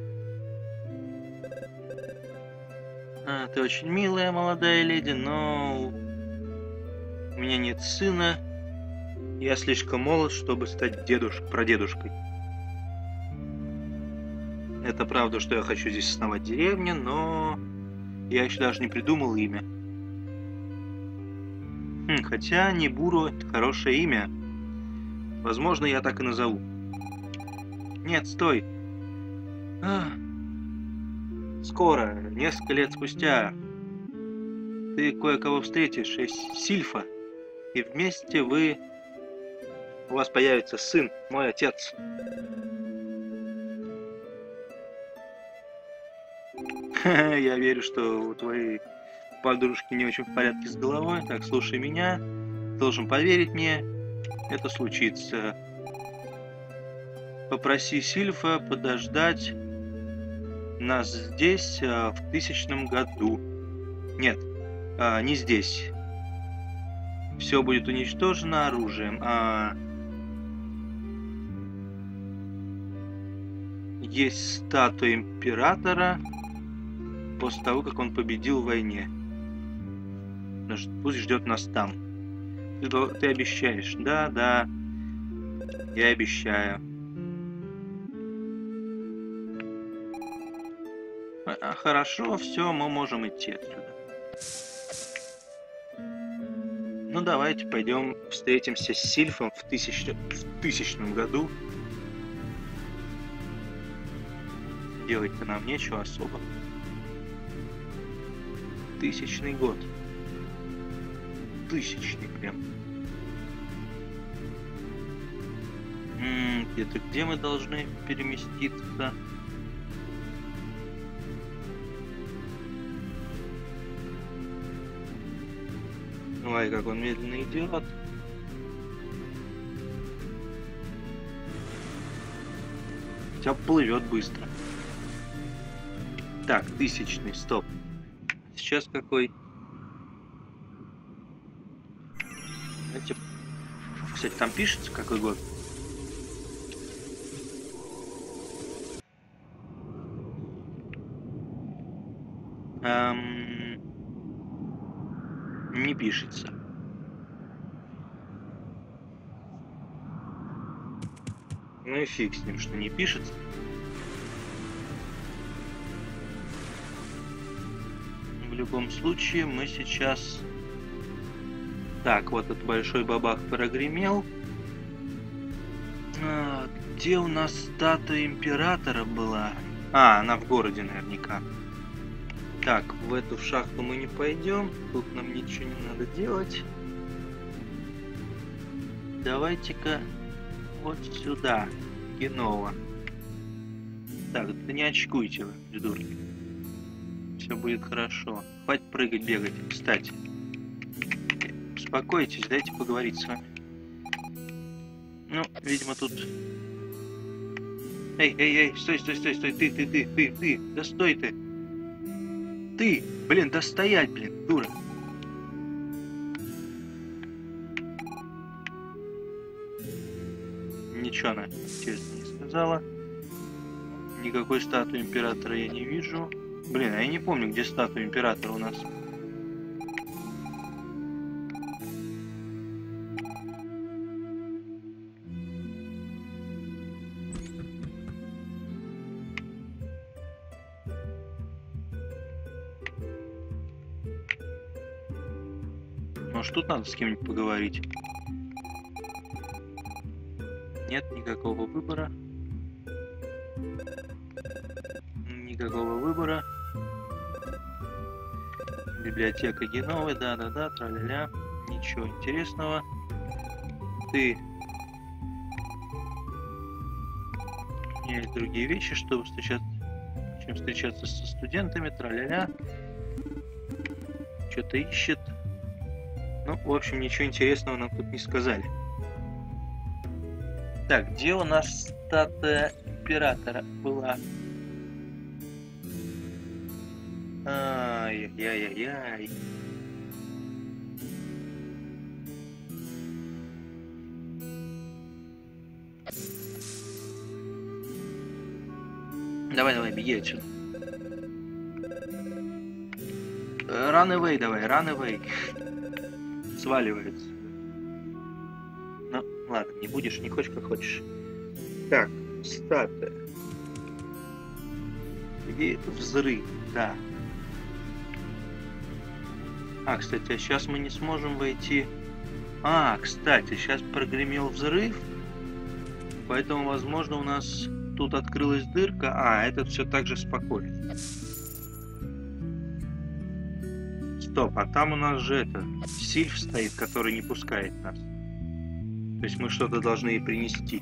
Ты очень милая молодая леди, но у меня нет сына. Я слишком молод, чтобы стать прадедушкой. Это правда, что я хочу здесь основать деревню, но я еще даже не придумал имя. Хотя Нибуру — это хорошее имя. Возможно, я так и назову. Нет, стой. Скоро, несколько лет спустя, ты кое-кого встретишь из Сильфа, и вместе у вас появится сын, мой отец. Я верю, что у твоей подружки не очень в порядке с головой. Так, слушай меня, должен поверить мне. Это случится. Попроси Сильфа подождать нас здесь в 1000 году. Нет, не здесь. Все будет уничтожено оружием. Есть статуя императора после того, как он победил в войне. Пусть ждет нас там. Ты обещаешь. Да, да. Я обещаю. Хорошо, все, мы можем идти отсюда. Ну давайте пойдем встретимся с Сильфом в 1000 году. Делать-то нам нечего особо. 1000 год. 1000 прям. Где мы должны переместиться? Ой, как он медленно идет. Хотя плывет быстро. Так, 1000, стоп. Сейчас какой? Знаете, кстати, там пишется какой год? Не пишется. Ну и фиг с ним, что не пишется. В любом случае, мы сейчас... Так, вот этот большой бабах прогремел. Где у нас статуя императора была? Она в городе наверняка. Так, в эту шахту мы не пойдем. Тут нам ничего не надо делать. Давайте-ка вот сюда, Генова. Так, да не очкуйте вы, придурки. Все будет хорошо. Хватит прыгать, бегать. Кстати, успокойтесь, дайте поговорить с вами. Ну, видимо, тут... Эй, стой, ты, да стой ты. Ты, блин, да стоять, блин, дура. Ничего она, честно, не сказала. Никакой статуи императора я не вижу. Блин, а я не помню, где статуя императора у нас. Может, тут надо с кем-нибудь поговорить? Нет никакого выбора. Никакого выбора. Библиотека Геновы, да-да-да, тра-ля-ля. Ничего интересного. Ты... У меня есть другие вещи, чтобы встречаться со студентами, тра-ля-ля. Что-то ищет. Ну, в общем, ничего интересного нам тут не сказали. Так, где у нас статуя императора была? Ай-яй-яй-яй. Давай, беги отсюда. Run away, давай, run away. Сваливается. Ну, ладно, не будешь, не хочешь, как хочешь. Так, статуя. И взрыв, да. Кстати, а сейчас мы не сможем войти. Кстати, сейчас прогремел взрыв. Поэтому, возможно, у нас тут открылась дырка. Этот все так же спокойно. Стоп, а там у нас же Сильф стоит, который не пускает нас. То есть мы что-то должны ей принести.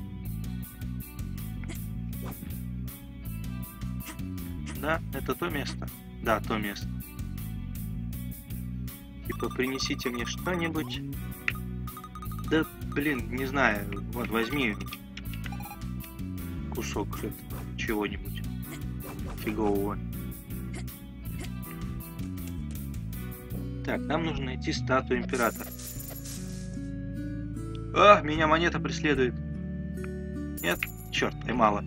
Да, это то место? Да, то место. Типа, принесите мне что-нибудь. Да, блин, не знаю. Вот, возьми кусок чего-нибудь фигового. Так, нам нужно найти статую императора. Меня монета преследует. Нет? Черт, поймала.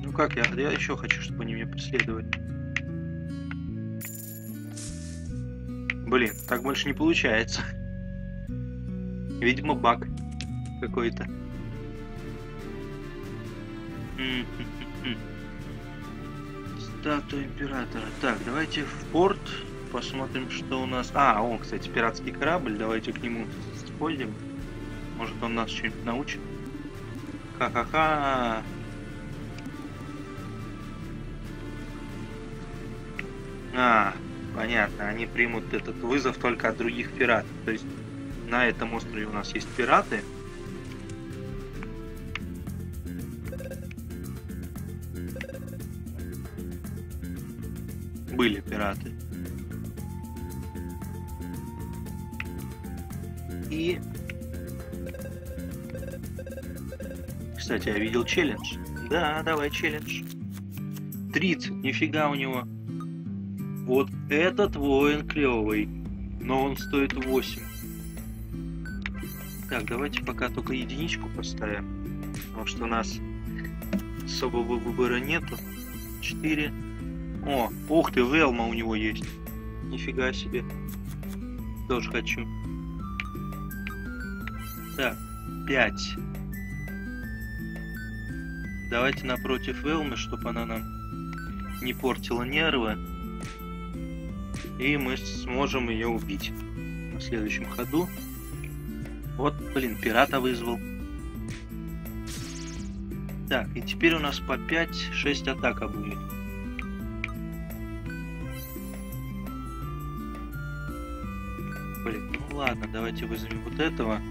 Ну как, я еще хочу, чтобы они меня преследовали. Блин, так больше не получается. Видимо, баг какой-то. Статуя императора. Так, давайте в порт. Посмотрим, что у нас... А, он, кстати, пиратский корабль. Давайте к нему сходим. Может, он нас что-нибудь научит. Ха-ха-ха. А, понятно. Они примут этот вызов только от других пиратов. То есть на этом острове у нас есть пираты. Были пираты. И... Кстати, я видел челлендж. Да, давай челлендж. 30, нифига у него. Вот этот воин клевый. Но он стоит 8. Так, давайте пока только единичку поставим. Потому что у нас особого выбора нету. 4. О, ух ты, Велма у него есть. Нифига себе. Тоже хочу. Так, 5. Давайте напротив Велмы, чтобы она нам не портила нервы. И мы сможем ее убить на следующем ходу. Вот, блин, пирата вызвал. Так, и теперь у нас по 5-6 атака будет. Блин, ну ладно, давайте вызовем вот этого.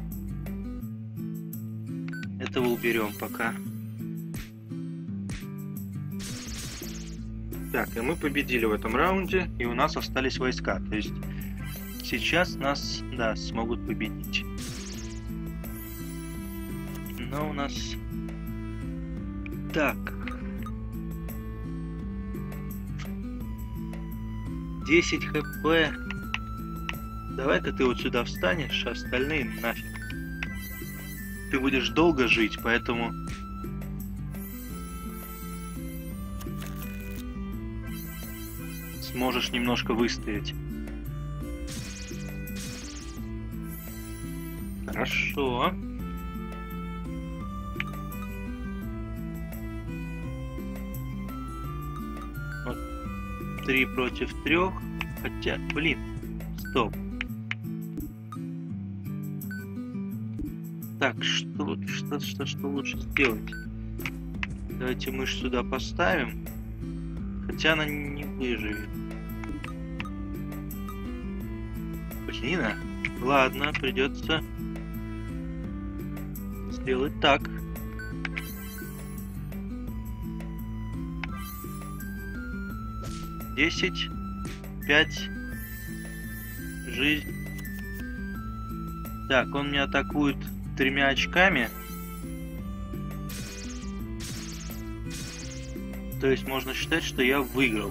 Этого уберем пока. Так, и мы победили в этом раунде, и у нас остались войска. То есть сейчас нас, да, смогут победить. Но у нас... Так. 10 хп. Давай-ка ты вот сюда встанешь, а остальные нафиг. Ты будешь долго жить, поэтому... Сможешь немножко выстоять. Хорошо. Вот 3 против 3. Хотя, блин, стоп. Так, что лучше сделать? Давайте мышь сюда поставим. Хотя она не выживет. Блин, ладно, придется сделать так. Десять, 5, жизнь. Так, он меня атакует 3 очками. То есть можно считать, что я выиграл.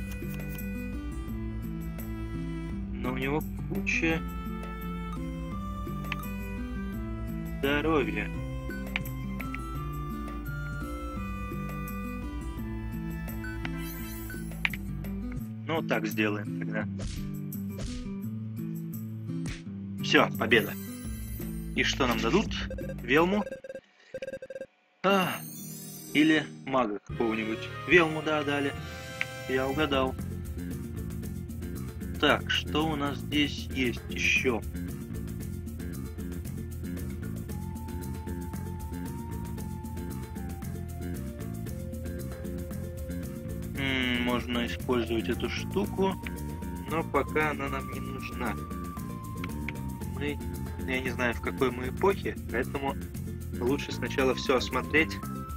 Но у него куча здоровья. Ну, так сделаем тогда. Все, победа. И что нам дадут? Велму? Или мага какого-нибудь. Велму, да, дали. Я угадал. Так, что у нас здесь есть еще? Можно использовать эту штуку, но пока она нам не нужна. Я не знаю, в какой мы эпохе, поэтому лучше сначала все осмотреть,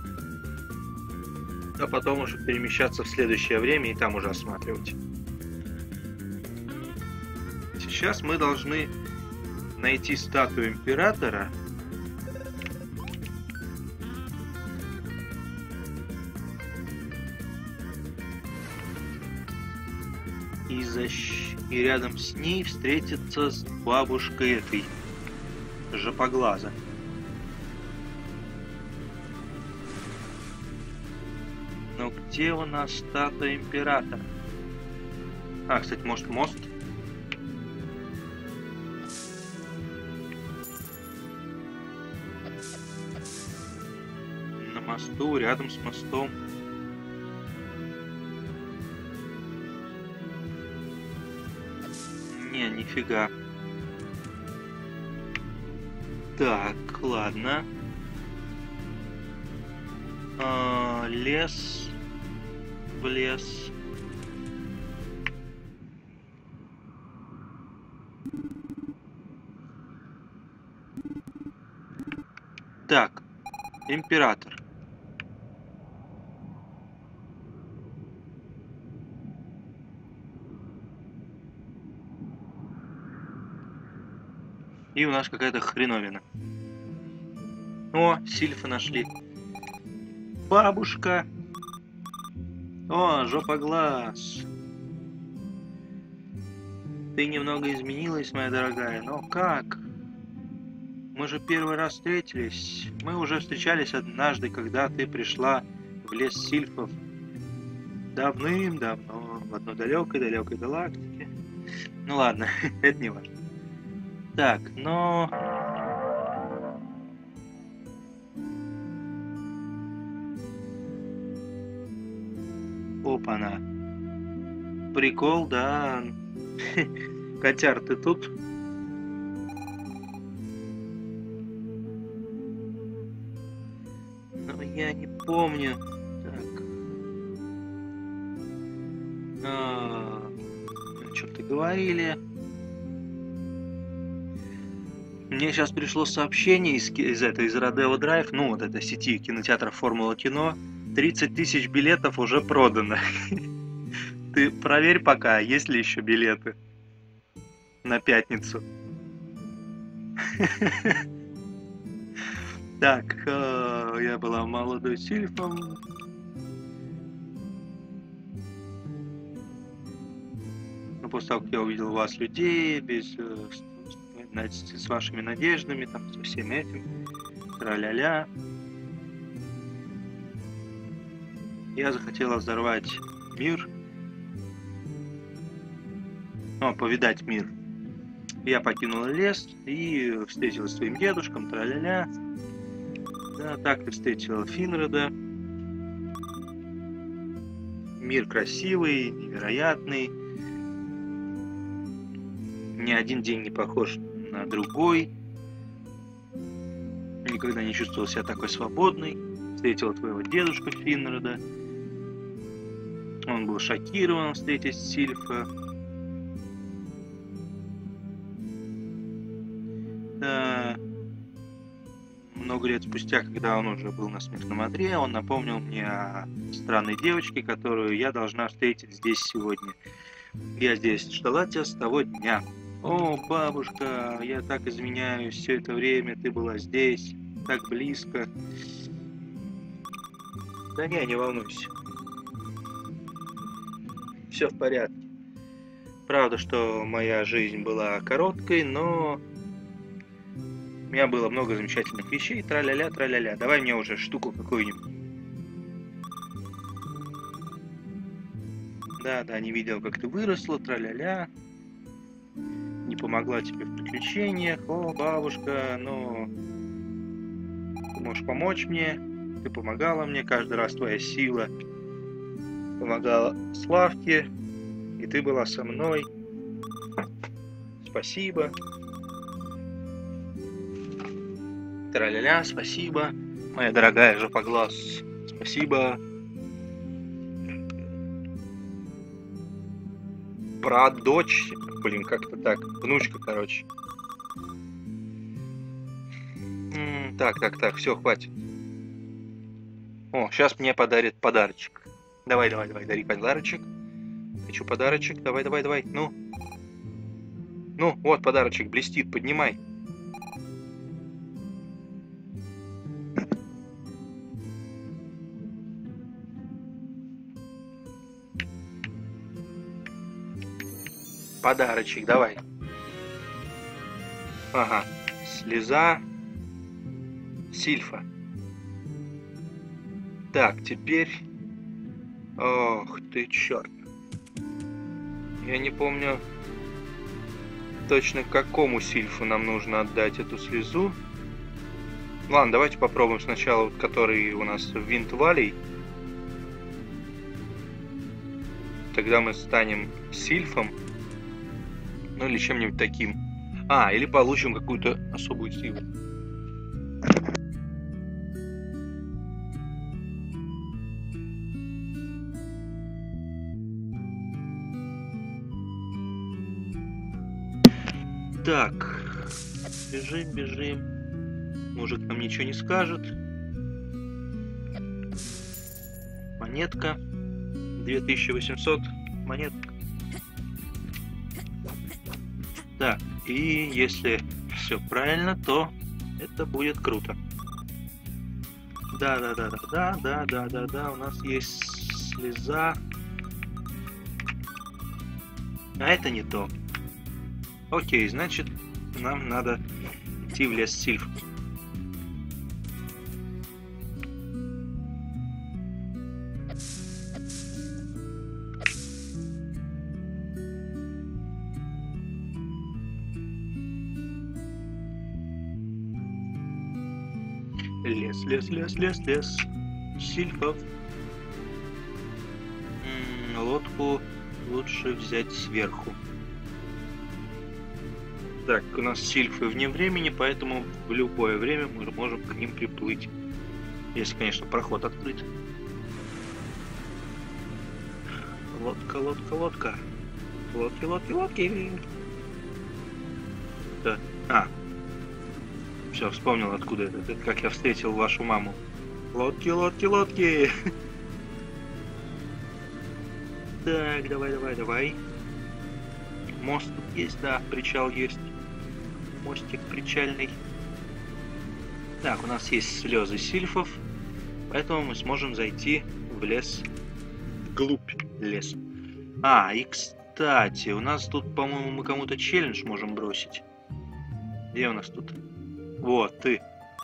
а потом уже перемещаться в следующее время и там уже осматривать. Сейчас мы должны найти статую императора. И рядом с ней встретиться с бабушкой этой жопоглаза. где у нас статуя императора? А, кстати, может, мост? На мосту, рядом с мостом. Не, нифига. Так, ладно. Лес. В лес. Так, император. И у нас какая-то хреновина. О, сильфы нашли. Бабушка. О, жопа глаз. Ты немного изменилась, моя дорогая, но как? Мы же первый раз встретились. Мы уже встречались однажды, когда ты пришла в лес сильфов. Давным-давно, в одной далекой-далекой галактике. Ну ладно, это не важно. Так, но... Опа-на. Прикол, да. Котяр, ты тут? Но я не помню. Так. Что-то говорили. Мне сейчас пришло сообщение из Rodeo Drive, ну вот этой сети кинотеатров Формула Кино. 30 тысяч билетов уже продано. Ты проверь пока, есть ли еще билеты на пятницу. Так, я была молодой сильфом. Но после того, как я увидел вас, людей, с вашими надеждами, там, со всем этим, тра-ля-ля, я захотела взорвать мир, повидать мир. Я покинула лес и встретилась с своим дедушком, тра-ля-ля. Да, так ты встретила Финрода. Мир красивый, невероятный. Ни один день не похож на другой. Никогда не чувствовал себя такой свободной. Встретила твоего дедушку Финрода. Он был шокирован встретить Сильфа. Да. Много лет спустя, когда он уже был на смертном одре, он напомнил мне о странной девочке, которую я должна встретить здесь сегодня. Я здесь ждала тебя с того дня. О, бабушка, я так изменяюсь, все это время ты была здесь, так близко. Да не волнуйся. Все в порядке. Правда, что моя жизнь была короткой, но у меня было много замечательных вещей. Тра-ля-ля, тра-ля-ля. Давай мне уже штуку какую-нибудь. Да, не видел, как ты выросла, тра-ля-ля. Не помогла тебе в приключениях. О, бабушка, но ты можешь помочь мне. Ты помогала мне. Каждый раз твоя сила помогала Славке. И ты была со мной. Спасибо. Тра-ля-ля, спасибо. Моя дорогая жопоглаз. Спасибо. Прадочь. Блин, как-то так. Внучка, короче. Так, все, хватит. О, сейчас мне подарит подарочек. Давай, дари подарочек. Хочу подарочек. Давай. Ну, вот подарочек, блестит, поднимай. Подарочек, давай. Ага, слеза Сильфа. Так, теперь Ох ты, черт. Я не помню точно, какому сильфу нам нужно отдать эту слезу. Ладно, давайте попробуем сначала, который у нас в Винт-Валлей. Тогда мы станем сильфом. Ну или чем-нибудь таким. Или получим какую-то особую силу. Так, бежим. Мужик нам ничего не скажет. Монетка. 2800 монет. Так, и если все правильно, то это будет круто. Да, у нас есть слеза. А это не то. Окей, значит, нам надо идти в лес сильф. Лес. Сильфов. Лодку лучше взять сверху. Так, у нас сильфы вне времени, поэтому в любое время мы можем к ним приплыть. Если, конечно, проход открыт. Лодка. Лодки. Да. Все, вспомнил, откуда это. Это как я встретил вашу маму. Лодки. Так, давай. Мост тут есть, да, причал есть. Мостик причальный. Так, у нас есть слезы сильфов, поэтому мы сможем зайти в лес, вглубь леса. И кстати, у нас тут, по-моему, мы кому-то челлендж можем бросить. Где у нас тут? Вот, ты.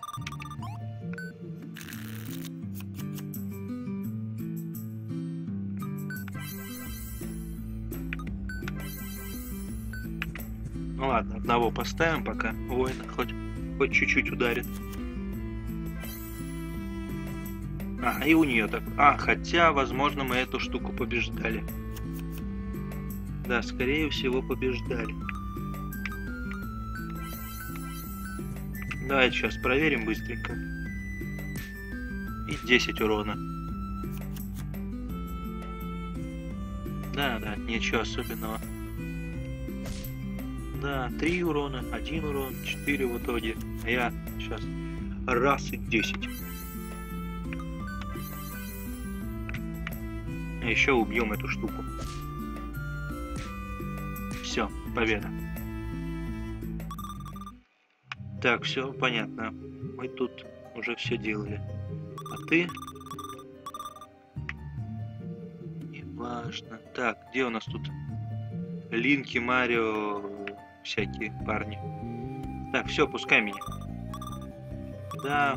Ну ладно, одного поставим пока. Воина хоть чуть-чуть ударит. И у нее так. Хотя, возможно, мы эту штуку побеждали. Да, скорее всего, побеждали. Давайте сейчас проверим быстренько. И 10 урона. Да, ничего особенного. Да, 3 урона, 1 урон, 4 в итоге. А я сейчас раз и 10. А еще убьем эту штуку. Все, победа. Так, все понятно. Мы тут уже все делали. А ты? Неважно. Так, где у нас тут? Линки, Марио, всякие парни. Так, все, пускай меня. Да.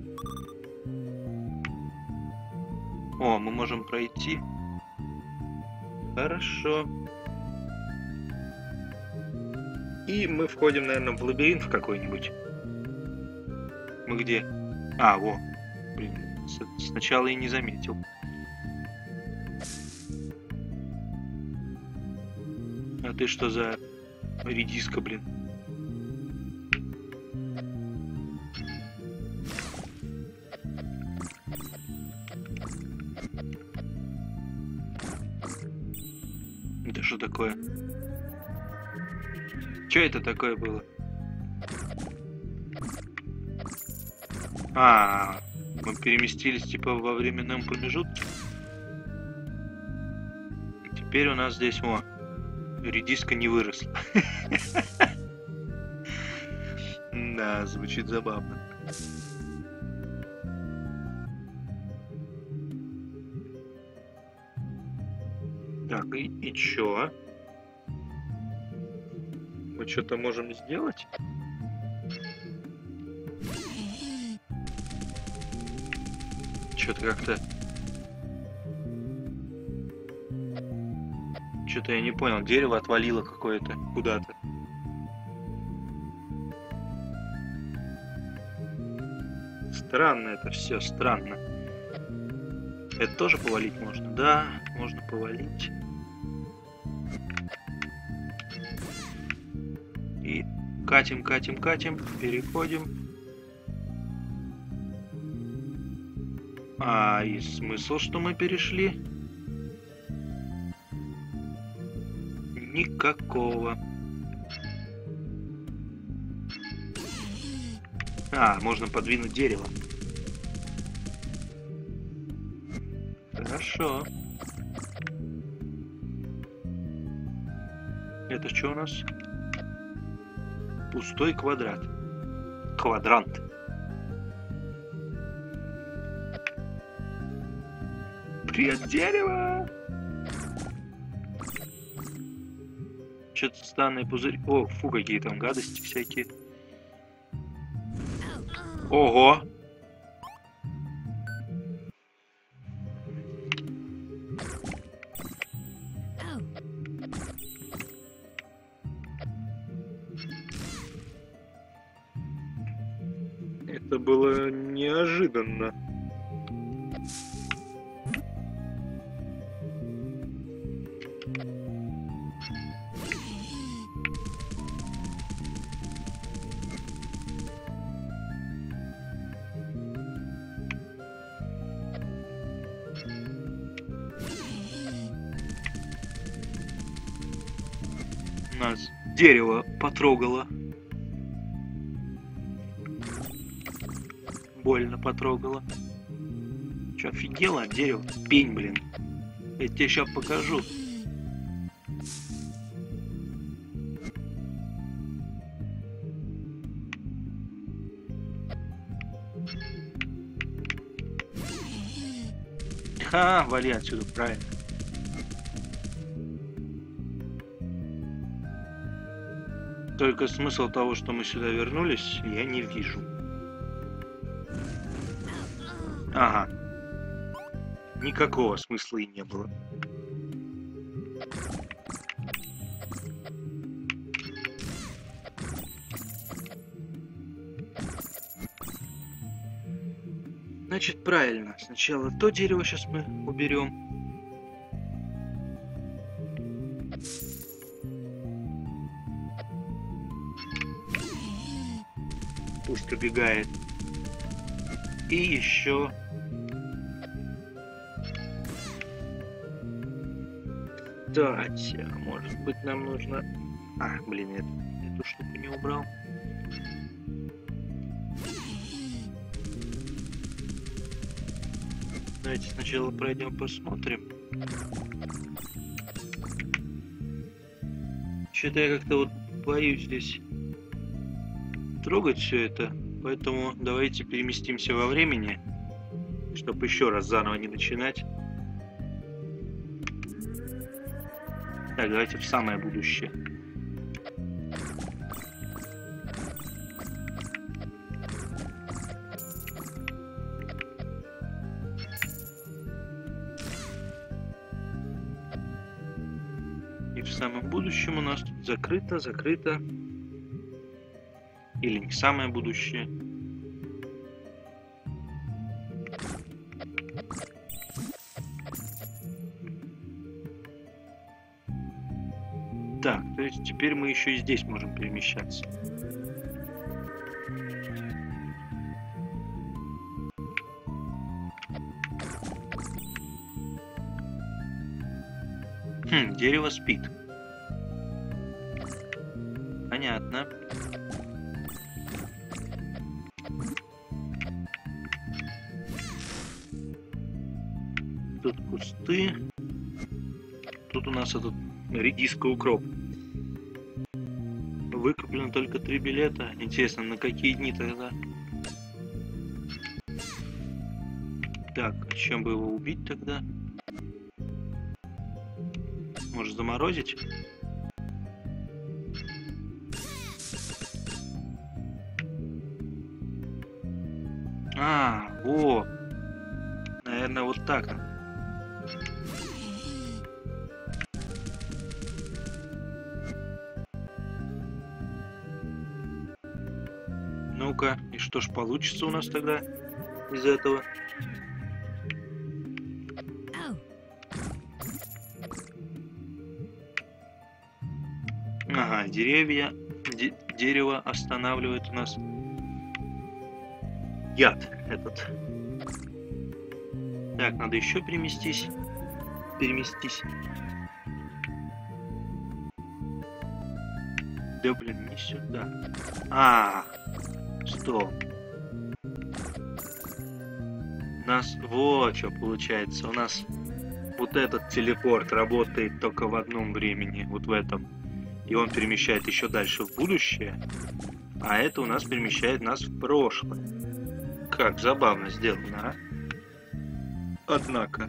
О, мы можем пройти. Хорошо. И мы входим, наверное, в лабиринт какой-нибудь. Мы где? Во. Блин, сначала и не заметил. А ты что за редиска, блин? Это что такое? Что это такое было? Мы переместились типа во временном промежутке. Теперь у нас здесь редиска не выросла. Да, звучит забавно. Так, и чё? Мы что-то можем сделать? Что-то как-то Что-то я не понял, дерево отвалило какое-то куда-то. Странно это все, странно. Это тоже повалить можно? Да, можно повалить. И катим, катим, катим, переходим. А и смысл, что мы перешли? Никакого. А, можно подвинуть дерево. Хорошо. Это что у нас? Пустой квадрат. Квадрант. Привет, дерево! Что-то странные пузыри. О, фу, какие там гадости всякие. Ого! Это было неожиданно. Нас дерево потрогало. Больно потрогало. Че, офигела от дерева? Пень, блин. Я тебе сейчас покажу. Ха, вали отсюда, правильно. Только смысл того, что мы сюда вернулись, я не вижу. Ага. Никакого смысла и не было. Значит, правильно. Сначала то дерево сейчас мы уберем. Пусть убегает. И еще... Кстати, может быть нам нужно... А, блин, эту штуку не убрал. Давайте сначала пройдем, посмотрим. Что-то я как-то вот боюсь здесь трогать все это, поэтому давайте переместимся во времени, чтобы еще раз заново не начинать. Так, давайте в самое будущее. И в самом будущем у нас тут закрыто. Или не самое будущее. Так, то есть теперь мы еще и здесь можем перемещаться. Дерево спит. Понятно. Тут кусты. Тут у нас этот редиска укроп. Выкуплено только 3 билета. Интересно, на какие дни тогда? Так, чем бы его убить тогда? Может, заморозить? А, во! Наверное, вот так. Ну-ка, и что ж получится у нас тогда из этого? Ага, дерево останавливает у нас яд этот. Так, надо еще переместись. Да блин, не сюда. Стоп. У нас вот что получается. У нас вот этот телепорт работает только в одном времени, вот в этом. И он перемещает еще дальше в будущее. А это у нас перемещает нас в прошлое. Как забавно сделано, а? Однако.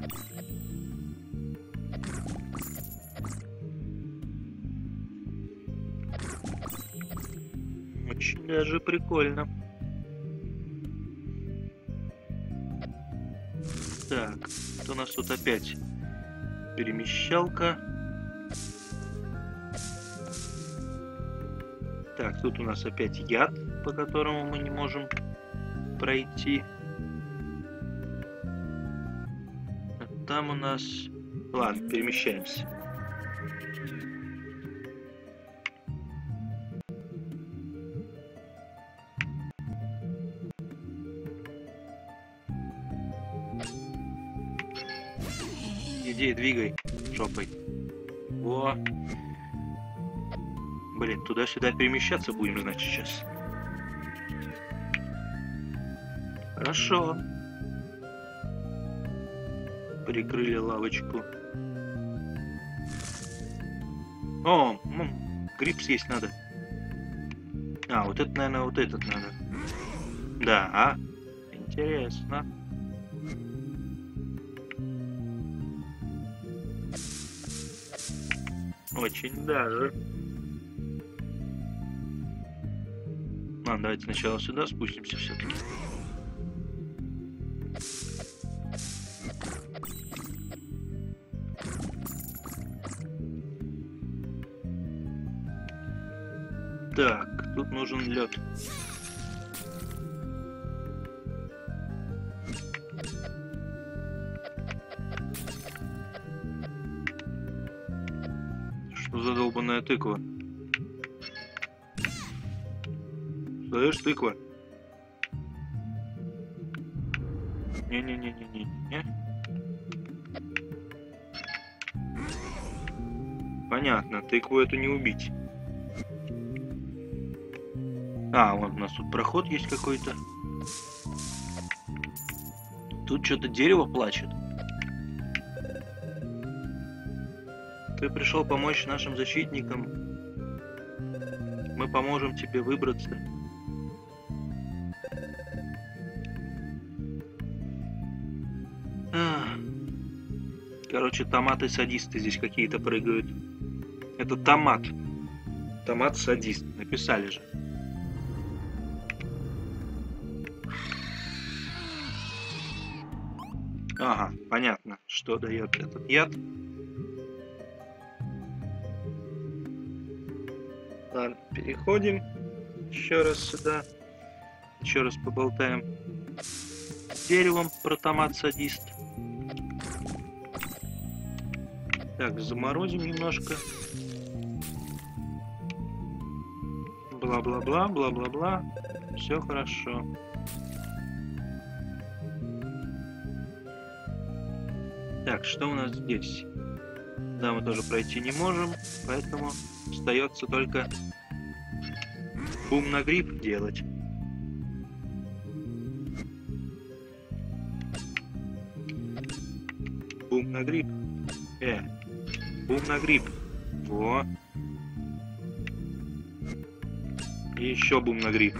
Очень даже прикольно. Так, это у нас тут опять перемещалка. Так, тут у нас опять яд, по которому мы не можем пройти. А там у нас... Ладно, перемещаемся. Иди, двигай жопой. Во. Блин, туда-сюда перемещаться будем, значит, сейчас. Хорошо. Прикрыли лавочку. О, гриб съесть надо. А, вот это, наверное, вот этот надо. Да, интересно. Очень даже. Ладно, давайте сначала сюда спустимся все-таки. Так, тут нужен лед. Что за долбаная тыква? Слышь, тыква? Не-не-не-не-не-не. Понятно, тыкву эту не убить. А, вот у нас тут проход есть какой-то. Тут что-то дерево плачет. Ты пришел помочь нашим защитникам. Мы поможем тебе выбраться. Короче, томаты-садисты здесь какие-то прыгают. Это томат. Томат-садист. Написали же. Ага, понятно, что дает этот яд. Ладно, переходим еще раз сюда. Еще раз поболтаем с деревом про томат-садист. Так, заморозим немножко. Бла-бла-бла, бла-бла-бла. Все хорошо. Так, что у нас здесь? Да, мы тоже пройти не можем, поэтому остается только бум на гриб делать. Бум на гриб. Бум на гриб. Во. И еще бум на гриб.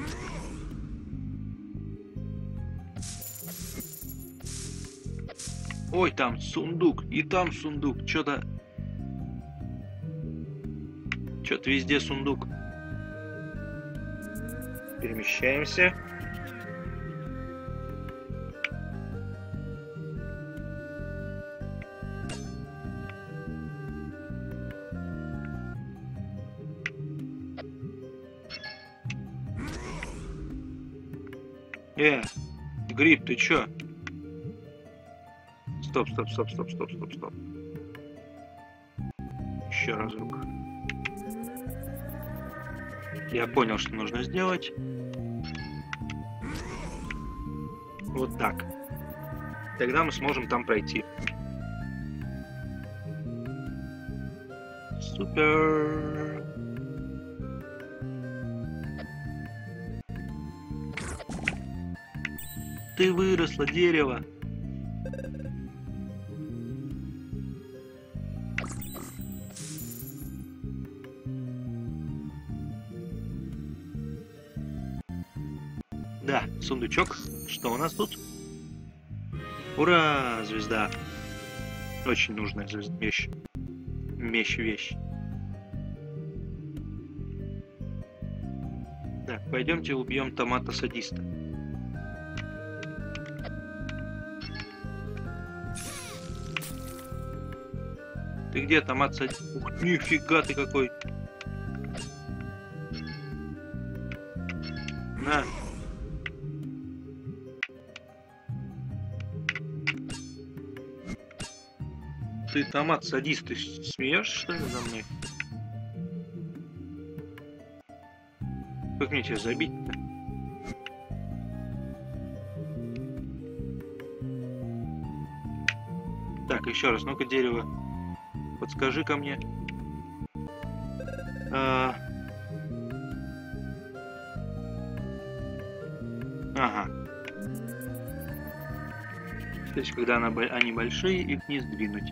Ой, там сундук. И там сундук. Что-то везде сундук. Перемещаемся. Гриб, ты чё? Стоп, стоп, стоп, стоп, стоп, стоп, стоп. Еще разок. Я понял, что нужно сделать. Вот так. Тогда мы сможем там пройти. Супер. Ты выросло, дерево. Да, сундучок. Что у нас тут? Ура, звезда. Очень нужная вещь. Вещь. Так, пойдемте убьем томата-садиста. Ты где, томат-садист? Ух, нифига ты какой. На. Ты, томат-садист, ты смеешься, что ли, за мной? Как мне тебя забить-то? Так, еще раз, ну-ка, дерево. Подскажи ко мне. Ага. То есть, когда они большие, их не сдвинуть.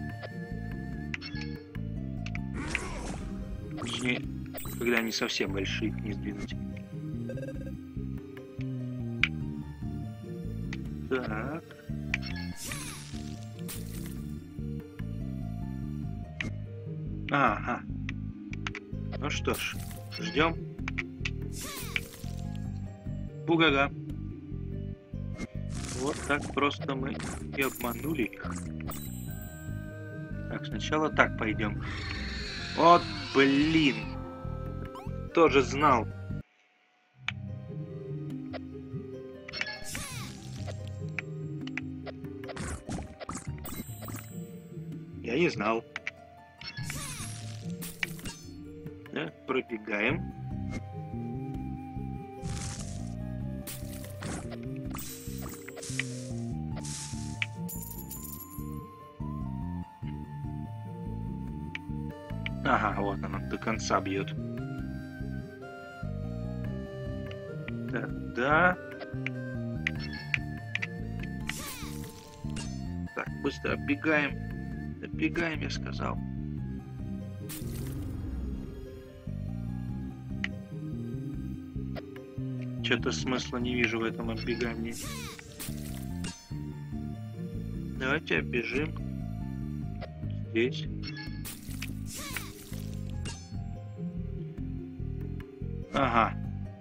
Точнее, когда они совсем большие, их не сдвинуть. Так. Ага. Ну что ж, ждем. Бугага. Вот так просто мы и обманули их. Так, сначала так пойдем. Вот, блин. Тоже знал. Я не знал. Да, пробегаем. Ага, вот она до конца бьет. Да. Так, быстро оббегаем. Оббегаем, я сказал. Что-то смысла не вижу в этом оббегании. Давайте оббежим. Здесь. Ага.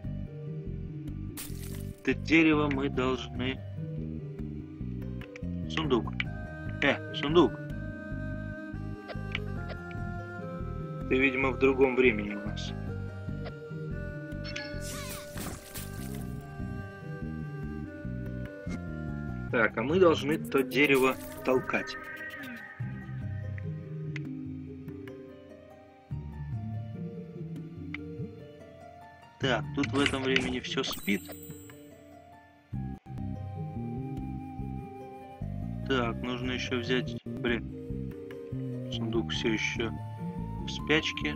Это дерево мы должны... Сундук. Сундук. Ты, видимо, в другом времени у нас. Так, а мы должны то дерево толкать. Так, тут в этом времени все спит. Так, нужно еще взять... Блин. Сундук все еще в спячке.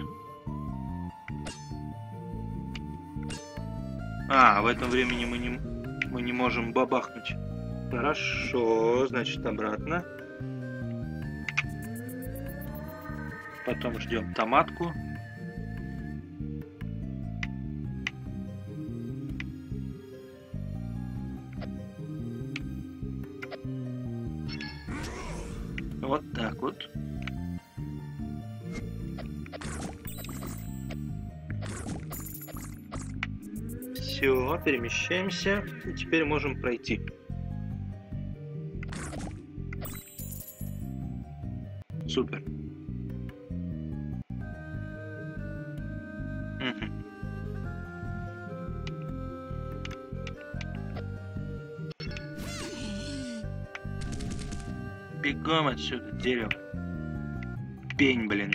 А, в этом времени мы не можем бабахнуть. Хорошо, значит, обратно. Потом ждем томатку. Вот так вот. Все, перемещаемся. И теперь можем пройти. Супер. Бегом отсюда, дерево. Пень, блин.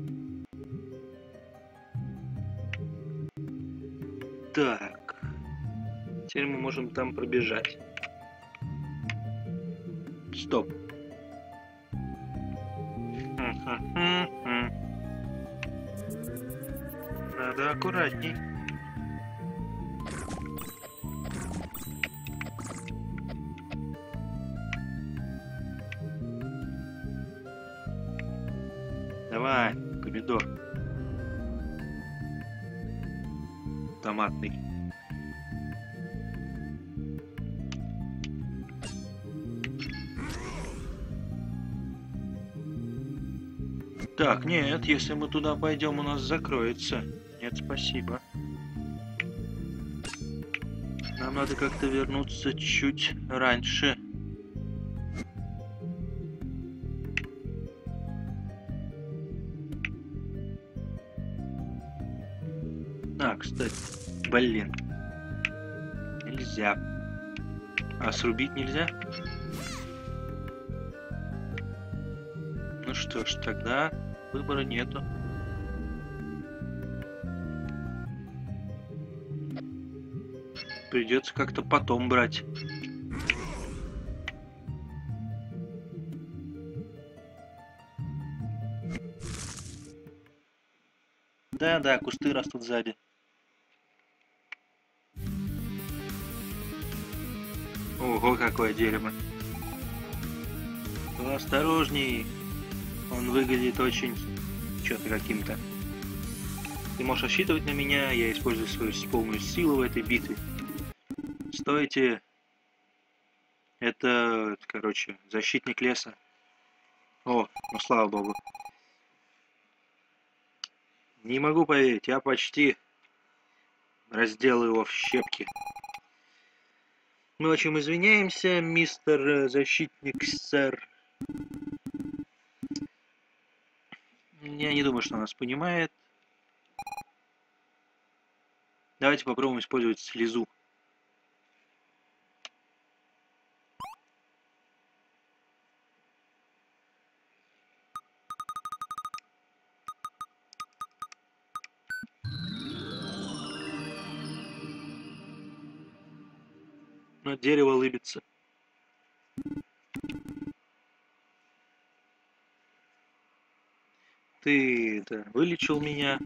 Так. Теперь мы можем там пробежать. Стоп. Надо аккуратней. Давай, помидор. Томатный. Так, нет, если мы туда пойдем, у нас закроется. Нет, спасибо. Нам надо как-то вернуться чуть раньше. А, кстати, блин. Нельзя. А срубить нельзя? Ну что ж, тогда выбора нету. Придется как-то потом брать. Да, кусты растут сзади. Ого, какое дерево. Осторожней. Он выглядит очень что-то каким-то. Ты можешь рассчитывать на меня, я использую свою полную силу в этой битве. Стойте. Это, короче, защитник леса. О, ну слава богу. Не могу поверить, я почти разделал его в щепки. Мы очень извиняемся, мистер защитник, сэр. Я не думаю, что он нас понимает. Давайте попробуем использовать слезу. Но дерево лыбится. Ты это, вылечил меня.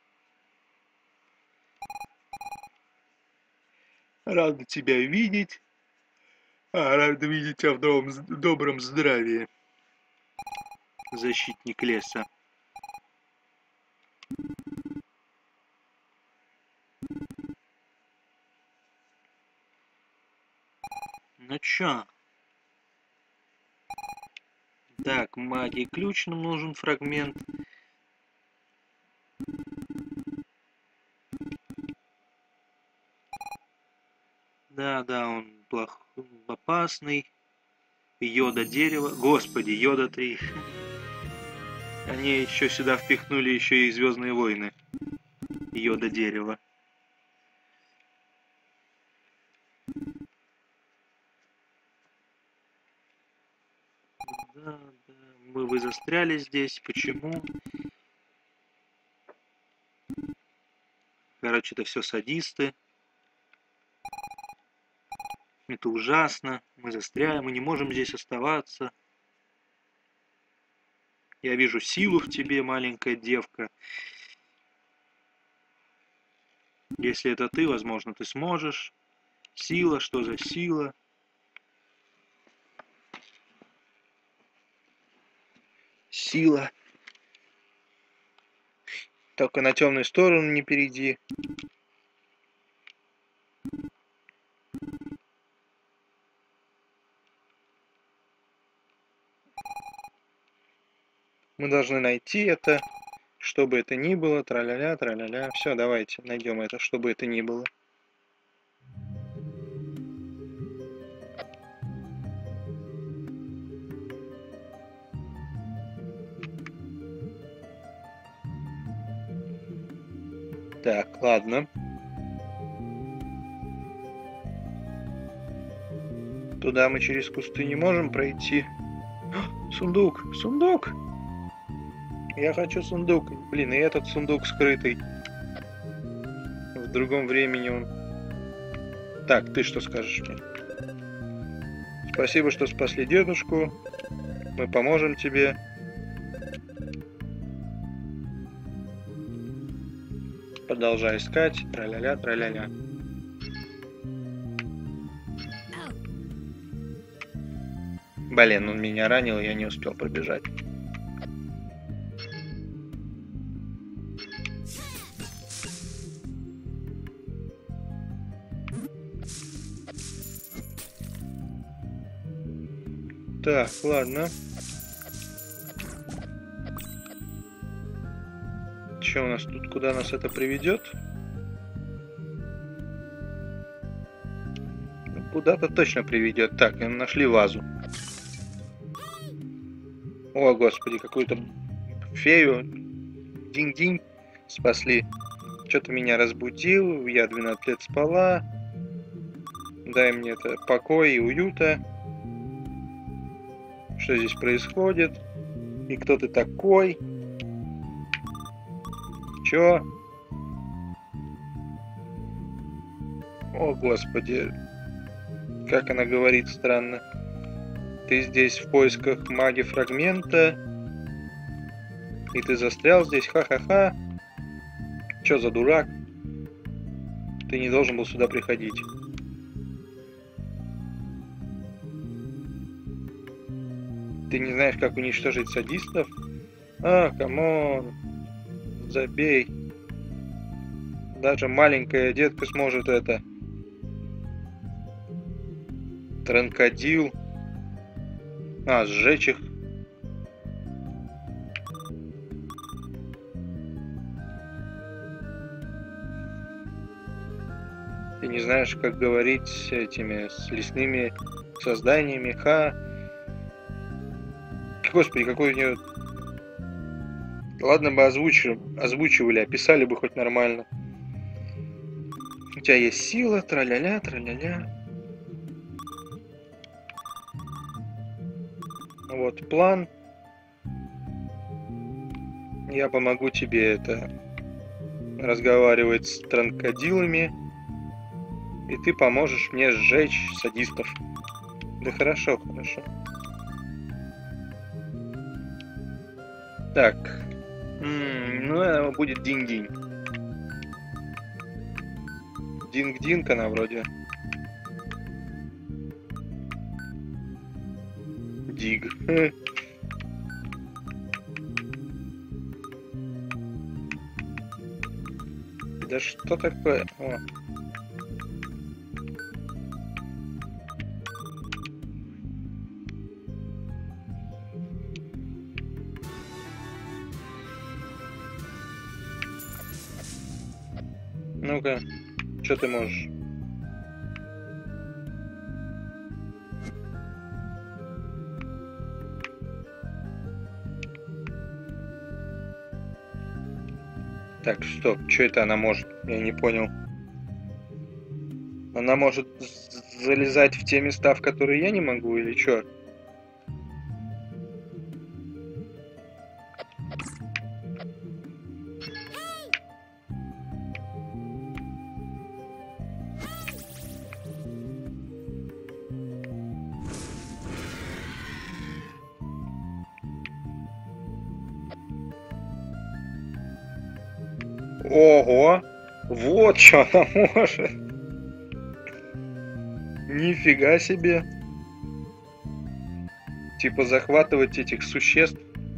Рад тебя видеть. Рад видеть тебя в добром здравии. Защитник леса. Ну чё? Так, магии ключ, нам нужен фрагмент. Да, он опасный. Йода дерево. Господи, Йода 3. Они еще сюда впихнули еще и Звездные войны. Йода дерево. Да, вы застряли здесь. Почему? Короче, это все садисты. Это ужасно. Мы застряли, мы не можем здесь оставаться. Я вижу силу в тебе, маленькая девка. Если это ты, возможно, ты сможешь. Сила, что за сила? Сила. Только на темную сторону не перейди. Мы должны найти это, что бы это ни было, тра-ля-ля, тра-ля-ля. Все, давайте найдем это, что бы это ни было. Так, ладно. Туда мы через кусты не можем пройти. Сундук! Сундук! Я хочу сундук. Блин, и этот сундук скрытый. В другом времени он... Так, ты что скажешь мне? Спасибо, что спасли дедушку. Мы поможем тебе. Продолжай искать. Тра-ля-ля, тра-ля-ля. Блин, он меня ранил, и я не успел пробежать. Так, ладно. Что у нас тут? Куда нас это приведет? Куда-то точно приведет. Так, мы нашли вазу. О, господи, какую-то фею. Динь-динь. Спасли. Что-то меня разбудил. Я 12 лет спала. Дай мне это покой и уюта. Что здесь происходит? И кто ты такой? Чё? О, господи. Как она говорит странно. Ты здесь в поисках маги фрагмента. И ты застрял здесь, ха-ха-ха. Чё за дурак? Ты не должен был сюда приходить. Ты не знаешь, как уничтожить садистов? А, камон. Забей. Даже маленькая детка сможет это. Транкадил. А, сжечь их. Ты не знаешь, как говорить с этими, с лесными созданиями. Ха. Господи, какой у нее... Ладно бы озвучивали, описали бы хоть нормально. У тебя есть сила, тра-ля-ля, тра-ля-ля. Вот план. Я помогу тебе это разговаривать с транкадилами. И ты поможешь мне сжечь садистов. Да хорошо, хорошо. Так. Ну, будет динь-динь. Динг-динг она вроде. Диг. Да что такое? О. Ну-ка, что ты можешь? Так, стоп, что это она может? Я не понял. Она может залезать в те места, в которые я не могу, или что? Ого! Вот что она может! Нифига себе! Типа захватывать этих существ.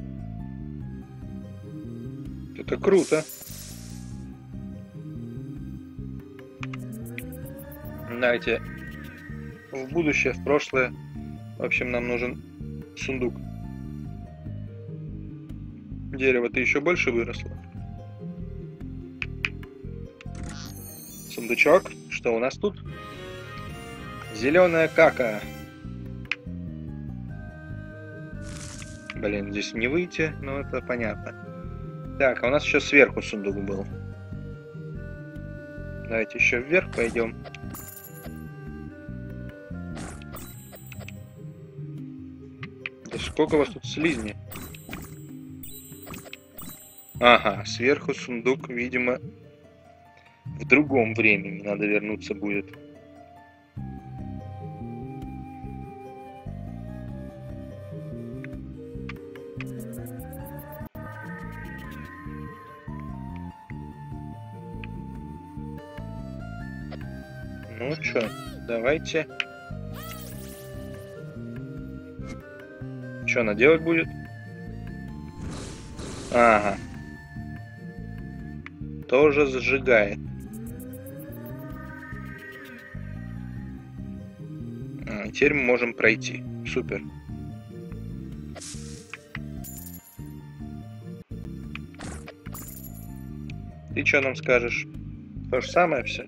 Это круто. Давайте в будущее, в прошлое. В общем, нам нужен сундук. Дерево-то еще больше выросло. Сундучок. Что у нас тут? Зеленая кака. Блин, здесь не выйти, но это понятно. Так, а у нас еще сверху сундук был. Давайте еще вверх пойдем. Да сколько у вас тут слизни? Ага, сверху сундук, видимо, в другом времени надо вернуться будет. Ну чё, давайте. Что она делать будет? Ага. Тоже зажигает. Теперь мы можем пройти. Супер. Ты что нам скажешь? То же самое все?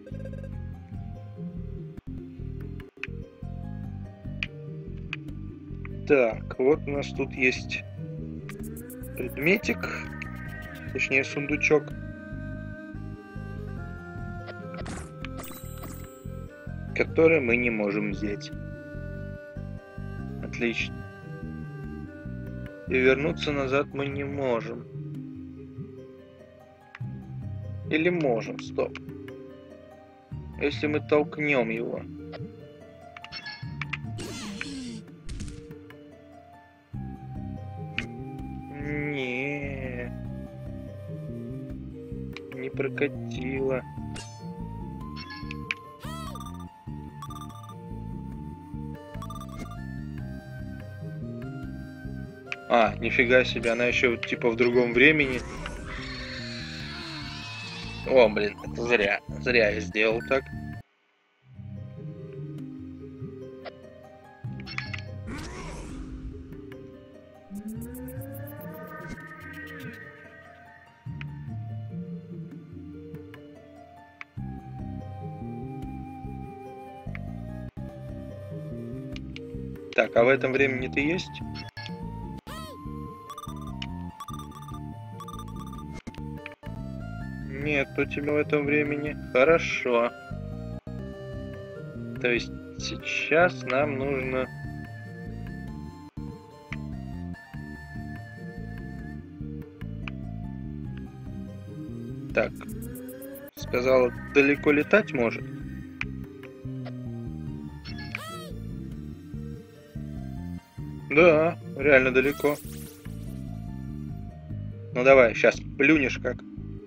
Так, вот у нас тут есть предметик, точнее сундучок. Который мы не можем взять. Отлично. И вернуться назад мы не можем. Или можем, стоп. Если мы толкнем его. Не прокатило. А, нифига себе, она еще типа в другом времени. О, блин, это зря. Зря я сделал так. Так, а в этом времени ты есть? Нет, у тебя в этом времени. Хорошо. То есть сейчас нам нужно... Так. Сказала, далеко летать может? Да, реально далеко. Ну давай, сейчас плюнешь как.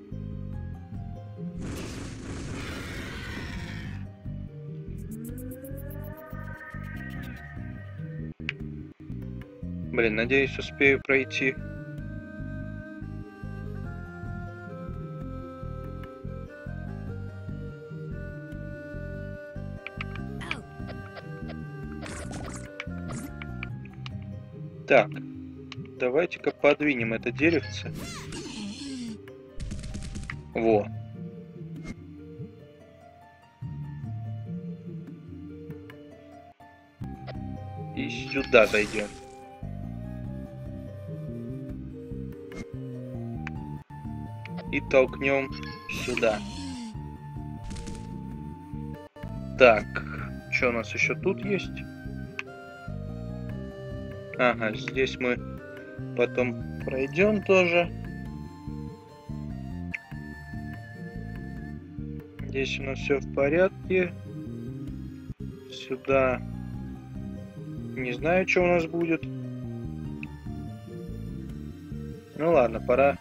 Блин, надеюсь, успею пройти. Так, давайте-ка подвинем это деревце. Во. И сюда зайдем. И толкнем сюда. Так, что у нас еще тут есть? Ага, здесь мы потом пройдем тоже. Здесь у нас все в порядке. Сюда. Не знаю, что у нас будет. Ну ладно, пора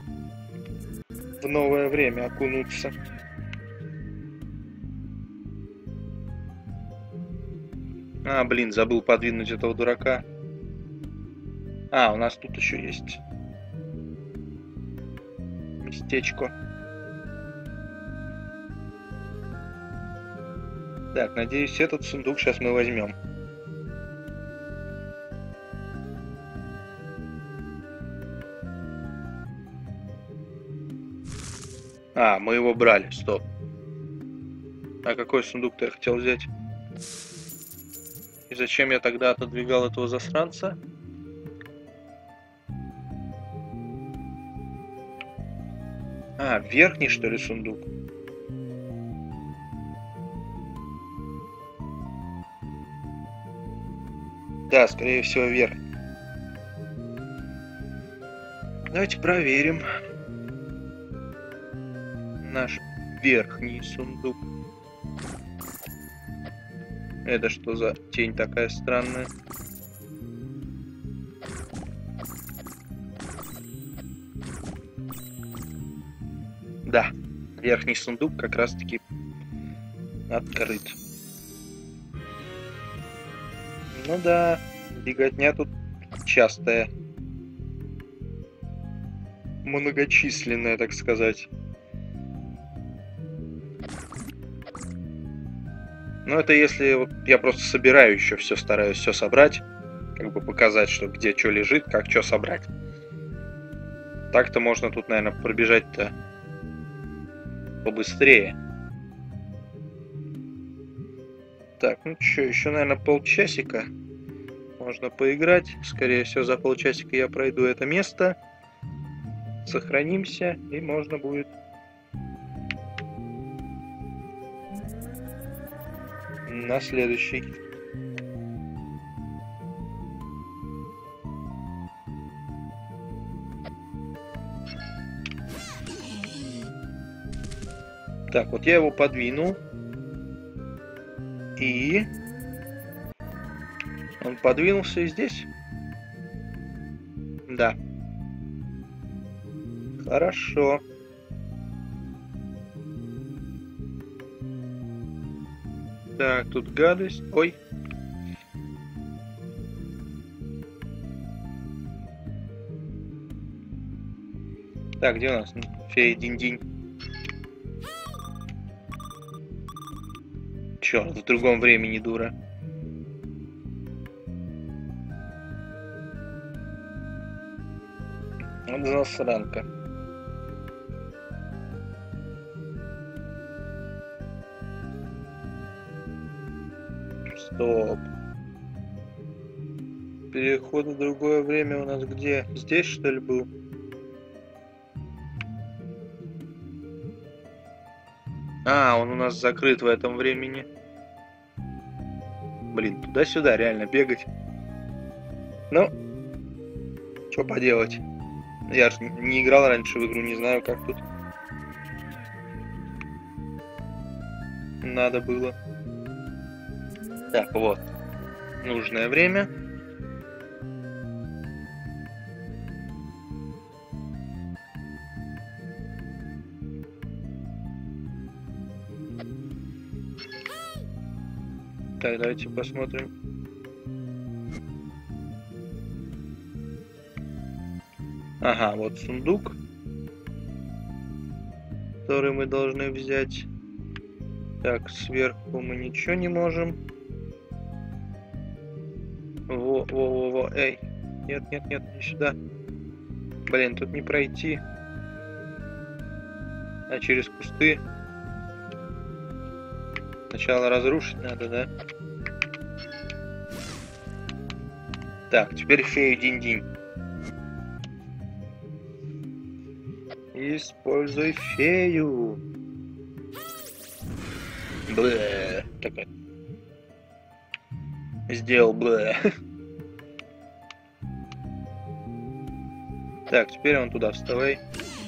в новое время окунуться. А, блин, забыл подвинуть этого дурака. А, у нас тут еще есть местечко. Так, надеюсь, этот сундук сейчас мы возьмем. А, мы его брали, стоп. А какой сундук-то я хотел взять? И зачем я тогда отодвигал этого засранца? А, верхний, что ли, сундук? Да, скорее всего, верхний. Давайте проверим наш верхний сундук. Это что за тень такая странная? Да, верхний сундук как раз-таки открыт. Ну да, беготня тут частая. Многочисленная, так сказать. Ну, это если вот я просто собираю еще все, стараюсь все собрать. Как бы показать, что где что лежит, как что собрать. Так-то можно тут, наверное, пробежать-то побыстрее. Так, ну что, еще, наверное, полчасика можно поиграть. Скорее всего, за полчасика я пройду это место. Сохранимся, и можно будет на следующий. Так, вот я его подвинул. И он подвинулся и здесь. Да. Хорошо. Так, тут гадость. Ой. Так, где у нас фея Динь-Динь? Черт, в другом времени, дура. Вот засранка. Стоп. Переход в другое время у нас где? Здесь, что ли, был? А, он у нас закрыт в этом времени. Блин, туда-сюда реально бегать. Ну, что поделать. Я же не играл раньше в игру, не знаю, как тут. Надо было. Так, вот. Нужное время. Так, давайте посмотрим. Ага, вот сундук, который мы должны взять. Так, сверху мы ничего не можем. Во, эй. Нет, не сюда. Блин, тут не пройти. А через кусты. Сначала разрушить надо, да? Так, теперь фею Динь-Динь. Используй фею. Блэ. Такая. Сделал блэ. Так, теперь он туда вставай.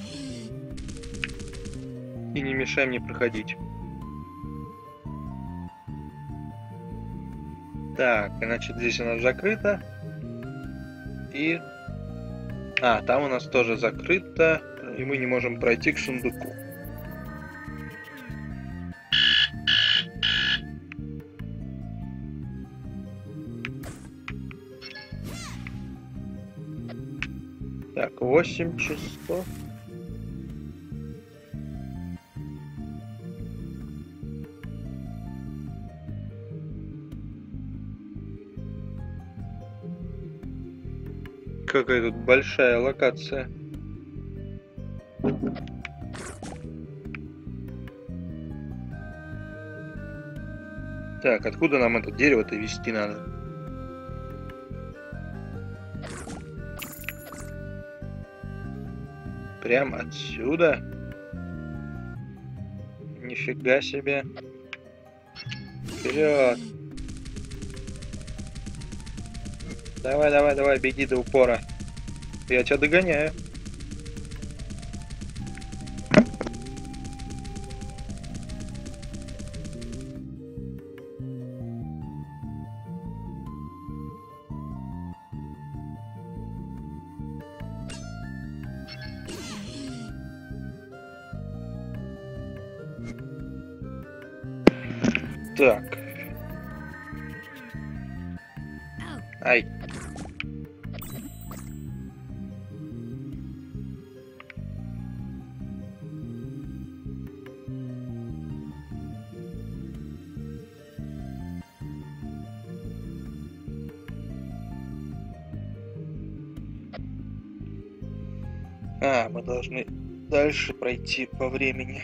И не мешай мне проходить. Так, значит, здесь у нас закрыто. И... А, там у нас тоже закрыто. И мы не можем пройти к сундуку. Так, 8 часов. Какая тут большая локация. Так, откуда нам это дерево-то везти надо? Прям отсюда? Нифига себе. Вперед! Давай, беги до упора. Я тебя догоняю. Так. Ай. Мы должны дальше пройти по времени.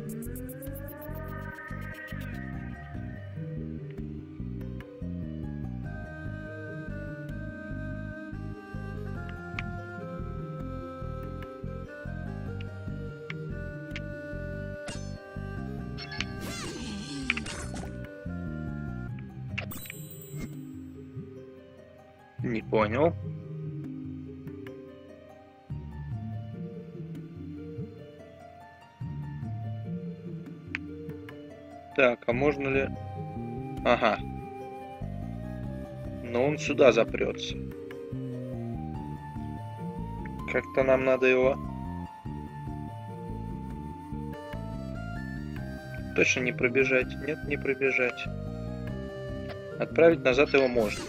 Не понял. Так, а можно ли... Ага. Но он сюда запрется. Как-то нам надо его... Точно не пробежать? Нет, не пробежать. Отправить назад его можно.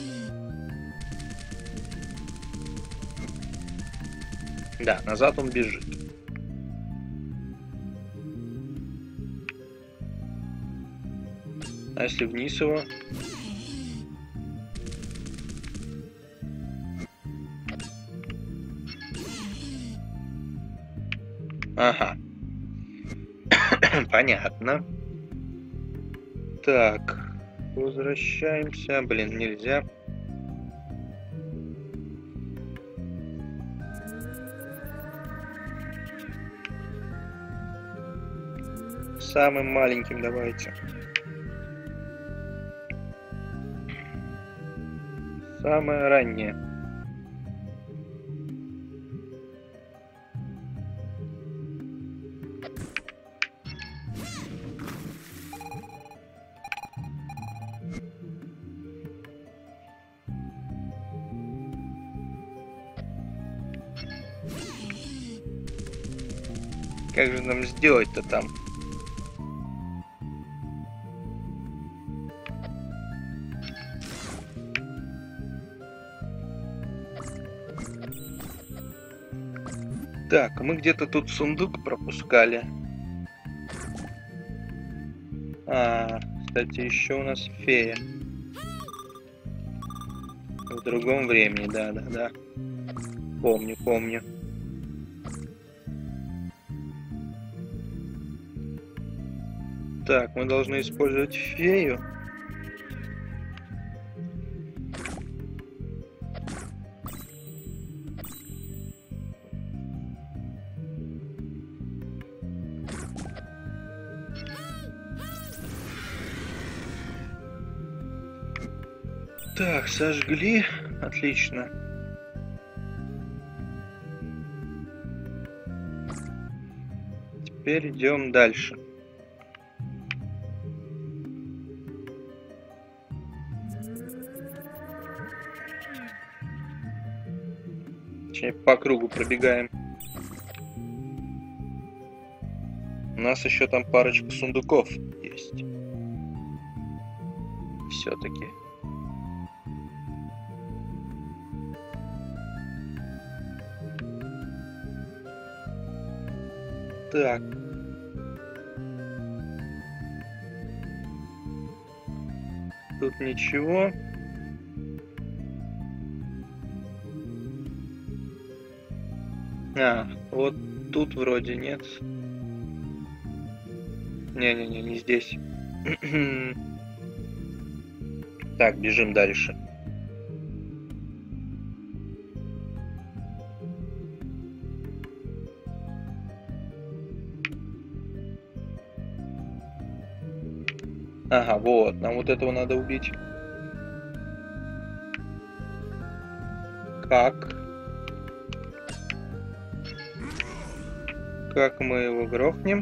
Да, назад он бежит. А если вниз его? Ага. Понятно. Так. Возвращаемся. Блин, нельзя. Самым маленьким давайте. Самое раннее. Как же нам сделать-то там? Так, мы где-то тут сундук пропускали. Кстати, еще у нас фея. В другом времени, да. Помню. Так, мы должны использовать фею. Так, сожгли. Отлично. Теперь идем дальше. Точнее, по кругу пробегаем. У нас еще там парочка сундуков есть. Все-таки. Так. Тут ничего. Вот тут вроде нет. Не-не-не, не здесь. Так, бежим дальше. Ага, вот, нам вот этого надо убить. Как? Как мы его грохнем?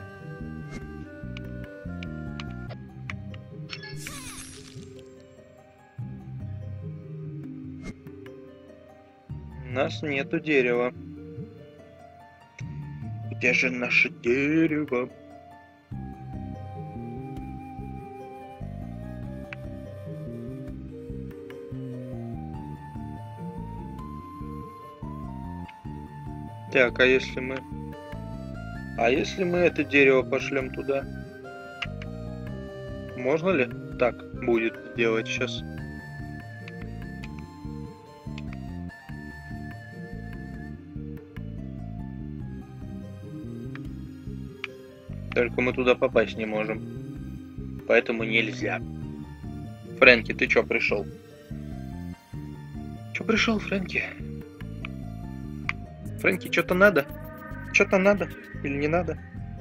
У нас нету дерева. Где же наше дерево? Так, а если мы... А если мы это дерево пошлем туда? Можно ли так будет сделать сейчас? Только мы туда попасть не можем. Поэтому нельзя. Фрэнки, ты чё пришел? Чё пришел, Фрэнки? Фрэнки, что-то надо? Что-то надо или не надо?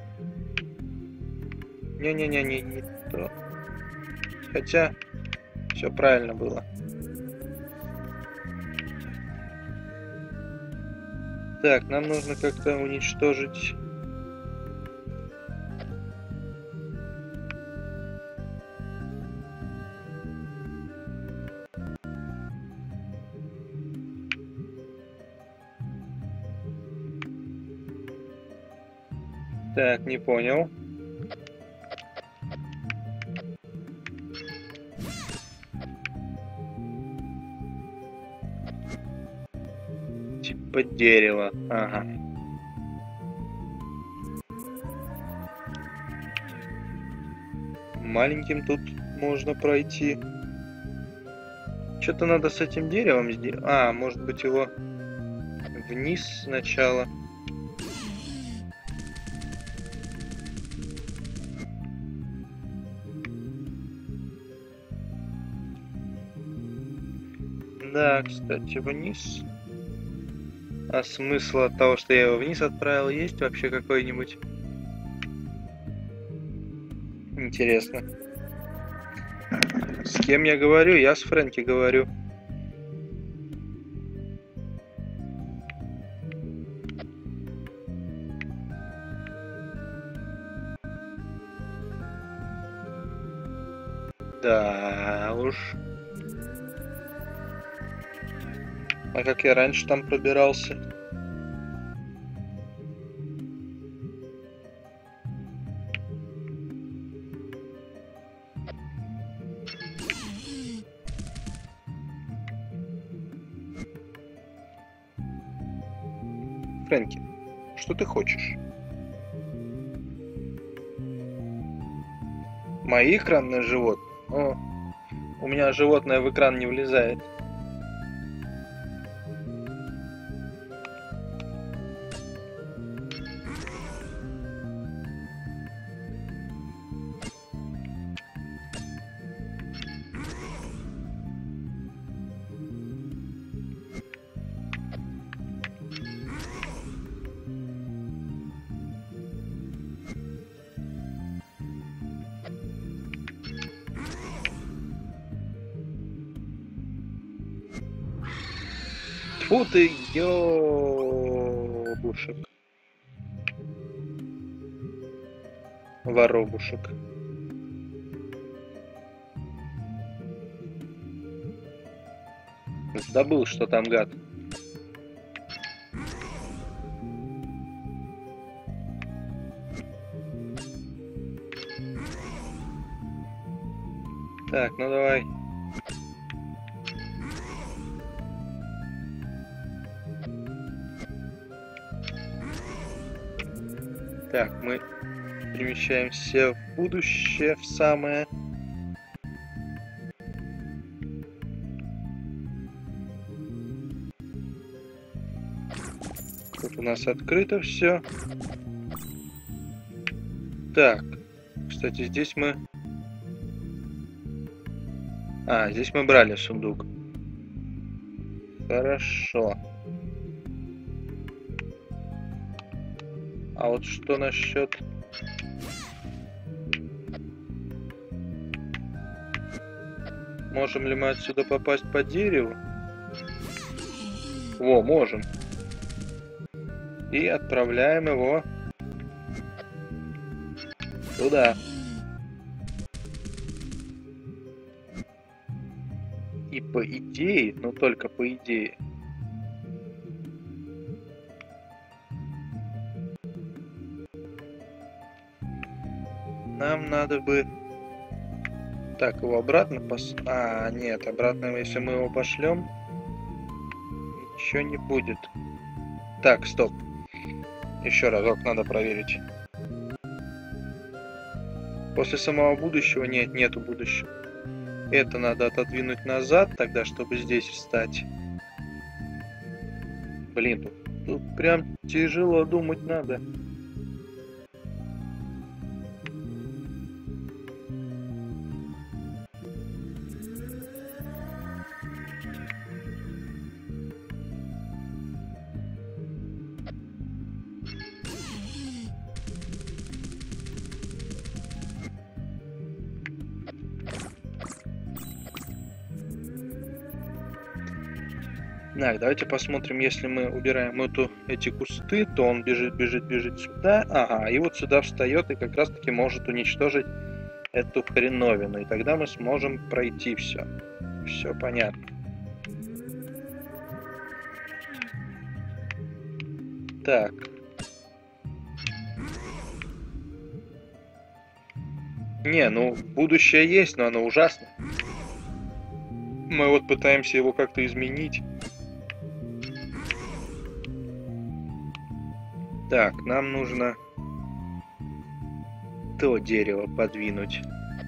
Не-не-не, не то. Хотя, все правильно было. Так, нам нужно как-то уничтожить... Так, не понял. Типа дерево. Ага. Маленьким тут можно пройти. Что-то надо с этим деревом сделать. А, может быть его вниз сначала. Да, кстати, вниз. А смысл от того, что я его вниз отправил, есть вообще какой-нибудь? Интересно. С кем я говорю? Я с Фрэнки говорю. Да уж. А как я раньше там пробирался? Фрэнки, что ты хочешь? Мои экранные животные? О, у меня животное в экран не влезает. Фу ты, ёбушек. Воробушек. Забыл, что там гад. Так, ну давай. Так, мы перемещаемся в будущее, в самое. Тут у нас открыто все. Так, кстати, здесь мы... А, здесь мы брали сундук. Хорошо. А вот что насчет... Можем ли мы отсюда попасть по дереву? Во, можем. И отправляем его туда. И по идее, но только по идее, нам надо бы... Так, его обратно А, нет, обратно, если мы его пошлем, ничего не будет. Так, стоп. Еще разок надо проверить. После самого будущего нету будущего. Это надо отодвинуть назад тогда, чтобы здесь встать. Блин, тут прям тяжело думать надо. Так, давайте посмотрим, если мы убираем эти кусты, то он бежит сюда. Ага, и вот сюда встает и как раз таки может уничтожить эту хреновину. И тогда мы сможем пройти все. Все понятно. Так. Не, ну, будущее есть, но оно ужасно. Мы вот пытаемся его как-то изменить. Так, нам нужно то дерево подвинуть.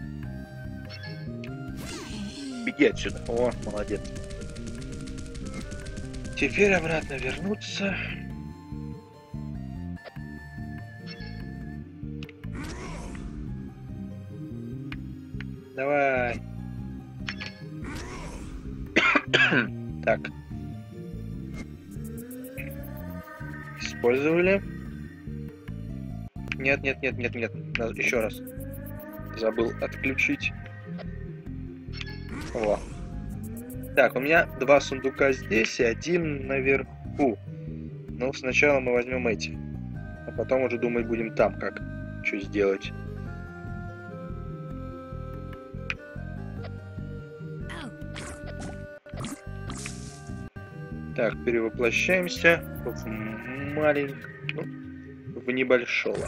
Беги отсюда. О, молодец. Теперь обратно вернуться. Давай. Так. Использовали. Нет. Надо еще раз. Забыл отключить. О. Так, у меня 2 сундука здесь и 1 наверху. Ну, сначала мы возьмем эти. А потом уже думать будем там, как что сделать. Так, перевоплощаемся в маленького, в небольшого.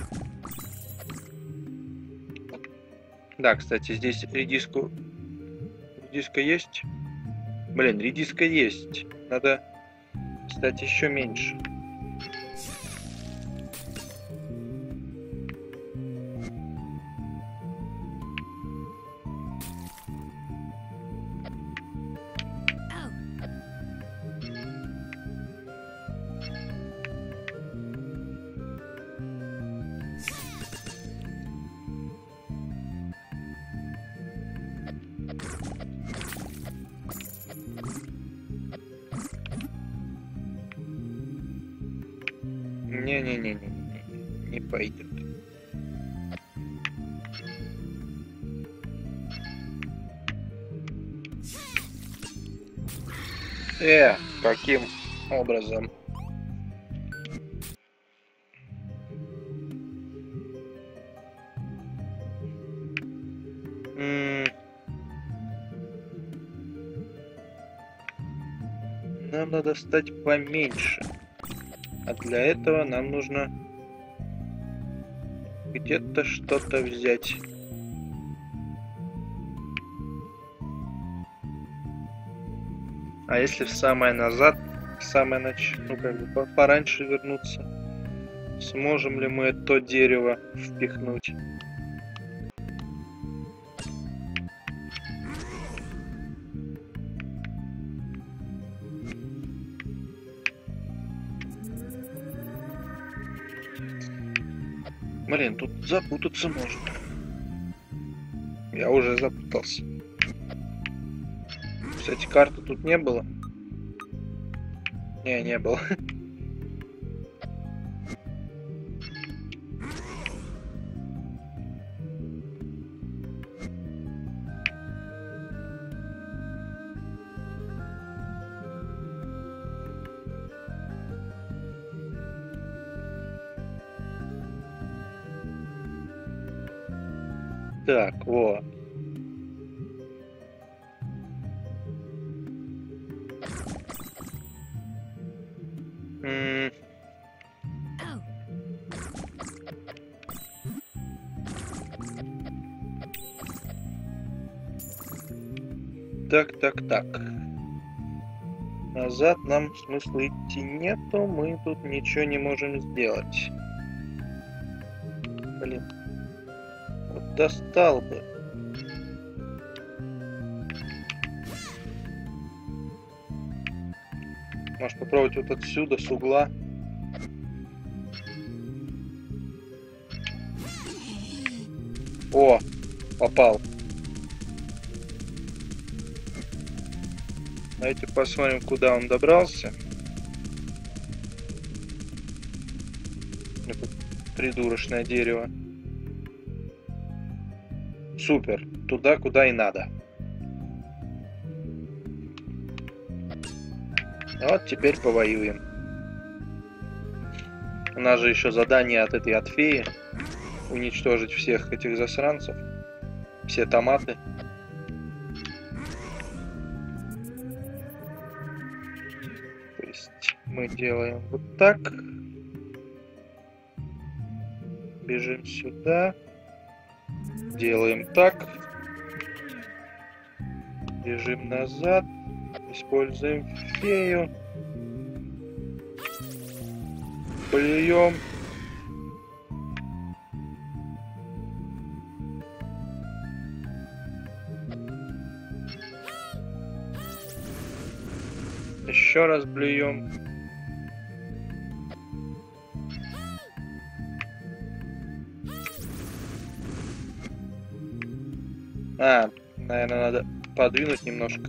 Да, кстати, здесь редиска есть. Блин, редиска есть. Надо стать еще меньше. Не пойдет. Каким образом? Нам надо стать поменьше. А для этого нам нужно где-то что-то взять. А если в самое назад, ну как бы пораньше вернуться, сможем ли мы то дерево впихнуть? Блин, тут запутаться можно. Я уже запутался. Кстати, карты тут не было. Не было. Так, вот. Так. Назад нам смысла идти нету, мы тут ничего не можем сделать. Блин. Вот достал бы. Может попробовать вот отсюда, с угла. О, попал. Давайте посмотрим, куда он добрался. Это придурочное дерево. Супер. Туда, куда и надо. Вот теперь повоюем. У нас же еще задание от феи. Уничтожить всех этих засранцев. Все томаты. То есть мы делаем вот так. Бежим сюда. Делаем так. Бежим назад. Используем фею. Плюем. Еще раз блюем. Наверное, надо подвинуть немножко.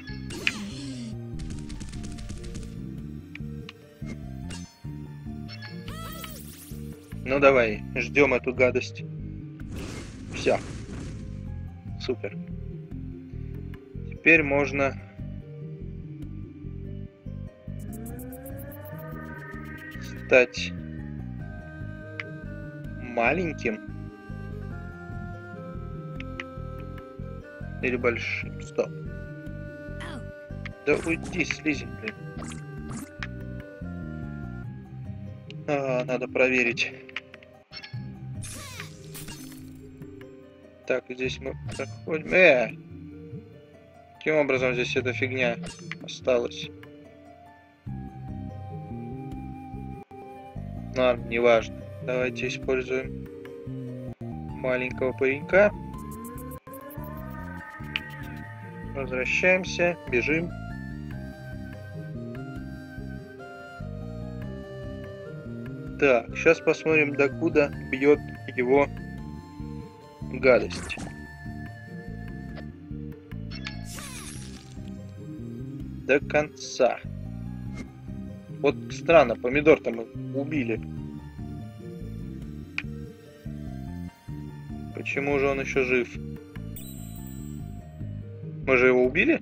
Ну давай, ждем эту гадость. Все. Супер. Теперь можно стать маленьким или большим. Стоп. Да уйди, слизень, блин. Надо проверить. Так, здесь мы проходим. Каким образом здесь эта фигня осталась? Ладно, неважно. Давайте используем маленького паренька. Возвращаемся, бежим. Так, сейчас посмотрим, докуда бьет его гадость. До конца. Вот странно, помидор-то мы убили. Почему же он еще жив? Мы же его убили?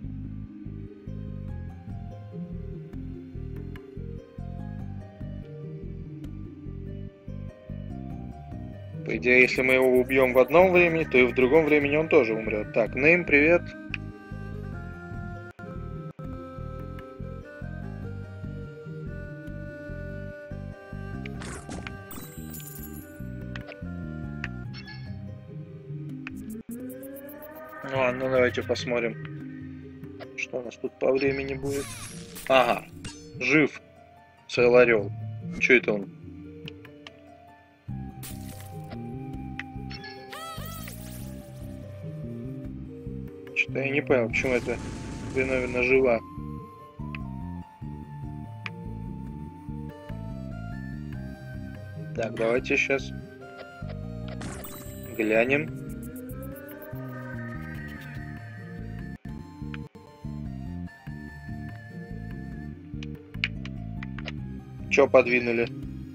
По идее, если мы его убьем в одном времени, то и в другом времени он тоже умрет. Так, Нейм, привет. Ну давайте посмотрим, что у нас тут по времени будет. Ага, жив целый орел. Че это он? Что-то я не понял, почему это хреновина жива. Так, давайте сейчас глянем. Чё подвинули?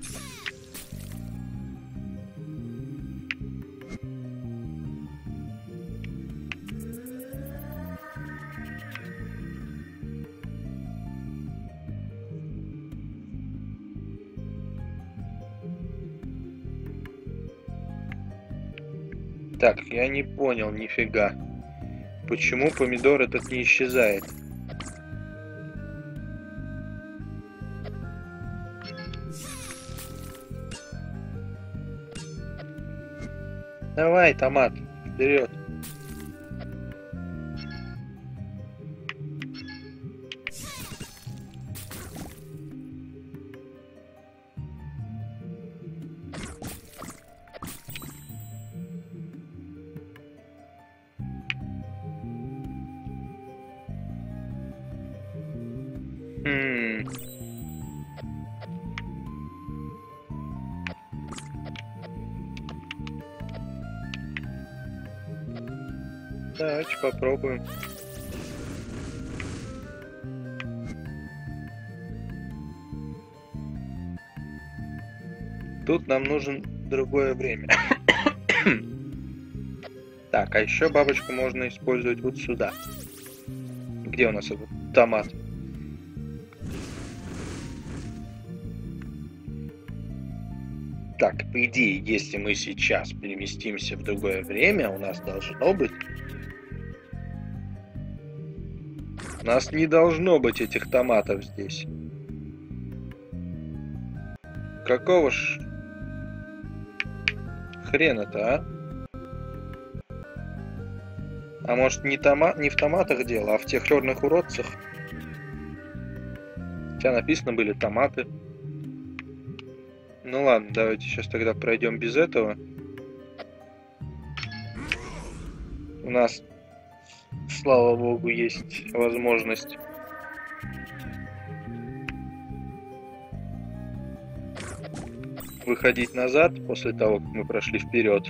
Так, я не понял нифига. Почему помидор этот не исчезает? Давай, томат, вперед. Давайте попробуем. Тут нам нужен другое время. Так, а еще бабочку можно использовать вот сюда. Где у нас этот томат? Так, по идее, если мы сейчас переместимся в другое время, у нас должно быть... У нас не должно быть этих томатов здесь. Какого ж хрена-то, а? А может не в томатах дело, а в тех черных уродцах? Хотя написано были томаты. Ну ладно, давайте сейчас тогда пройдем без этого. У нас, слава богу, есть возможность выходить назад после того, как мы прошли вперед.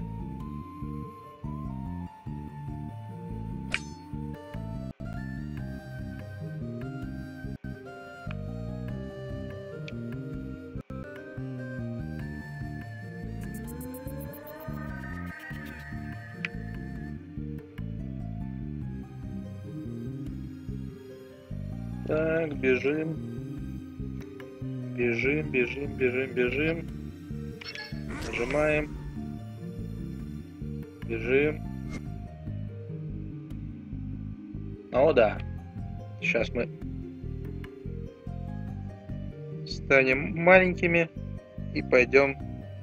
Так, бежим. Бежим, бежим, бежим, бежим. Нажимаем. Бежим. О, да. Сейчас мы станем маленькими и пойдем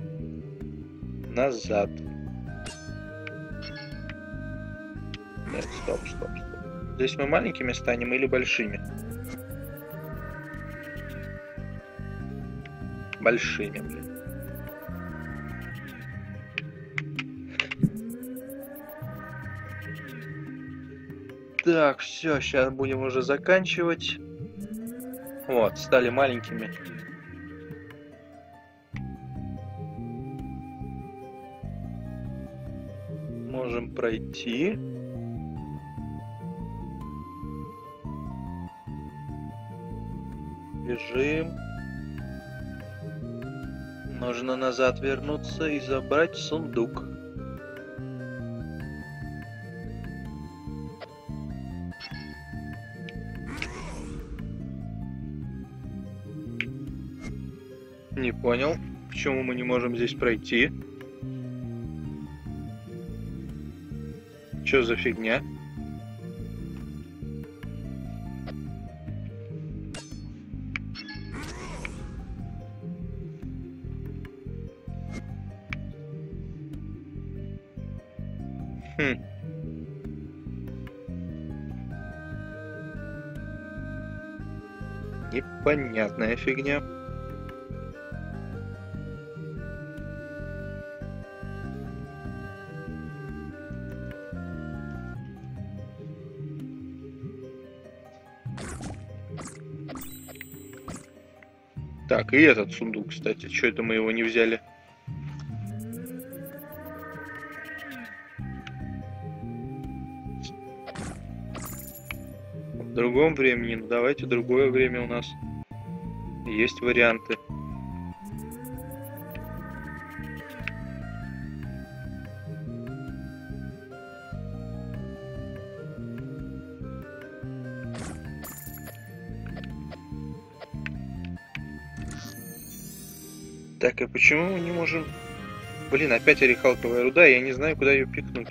назад. Нет, стоп, стоп, стоп. Здесь мы маленькими станем или большими? Большими, блин. Так, все, сейчас будем уже заканчивать. Вот, стали маленькими. Можем пройти. Бежим. Нужно назад вернуться и забрать сундук. Не понял, почему мы не можем здесь пройти. Что за фигня? Непонятная фигня. Так, и этот сундук, кстати, что это мы его не взяли? В другом времени, ну давайте другое время у нас. Есть варианты. Так, и почему мы не можем... Блин, опять орехалковая руда, я не знаю, куда ее пикнуть.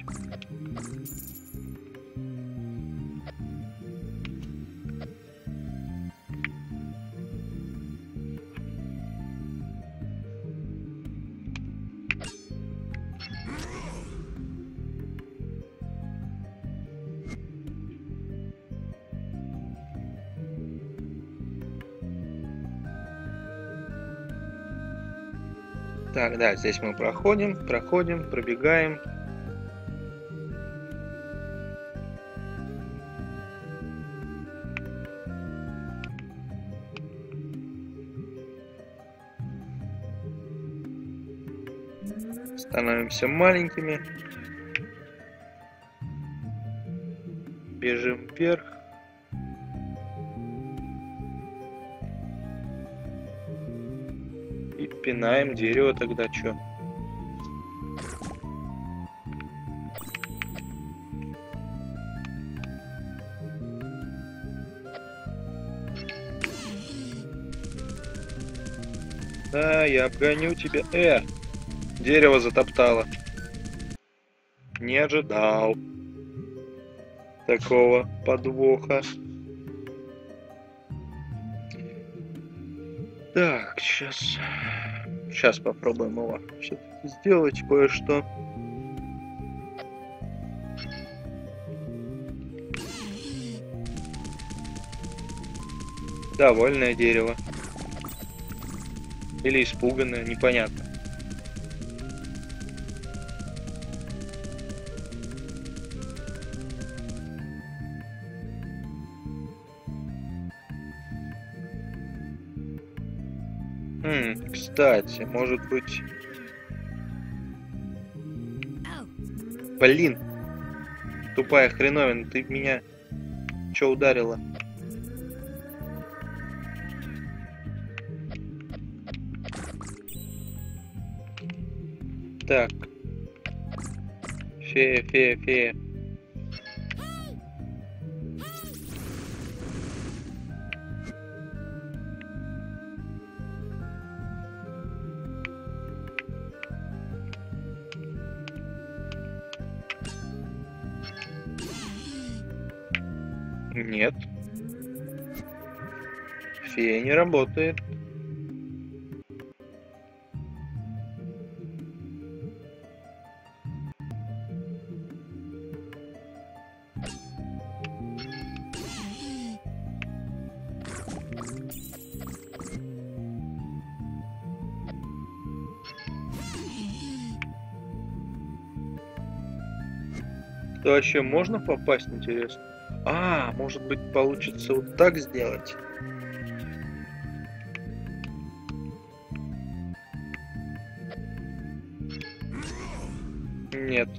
Так, да, здесь мы проходим, пробегаем. Становимся маленькими. Бежим вверх. И пинаем дерево тогда, чё? Да, я обгоню тебя. Дерево затоптало. Не ожидал такого подвоха. Так, сейчас попробуем его все-таки сделать кое-что. Довольное дерево. Или испуганное, непонятно. Кстати, может быть... Блин! Тупая хреновина, ты меня чё ударила? Так. Фея. Нет. Фея не работает. То вообще можно попасть, интересно? Может быть, получится вот так сделать? Нет.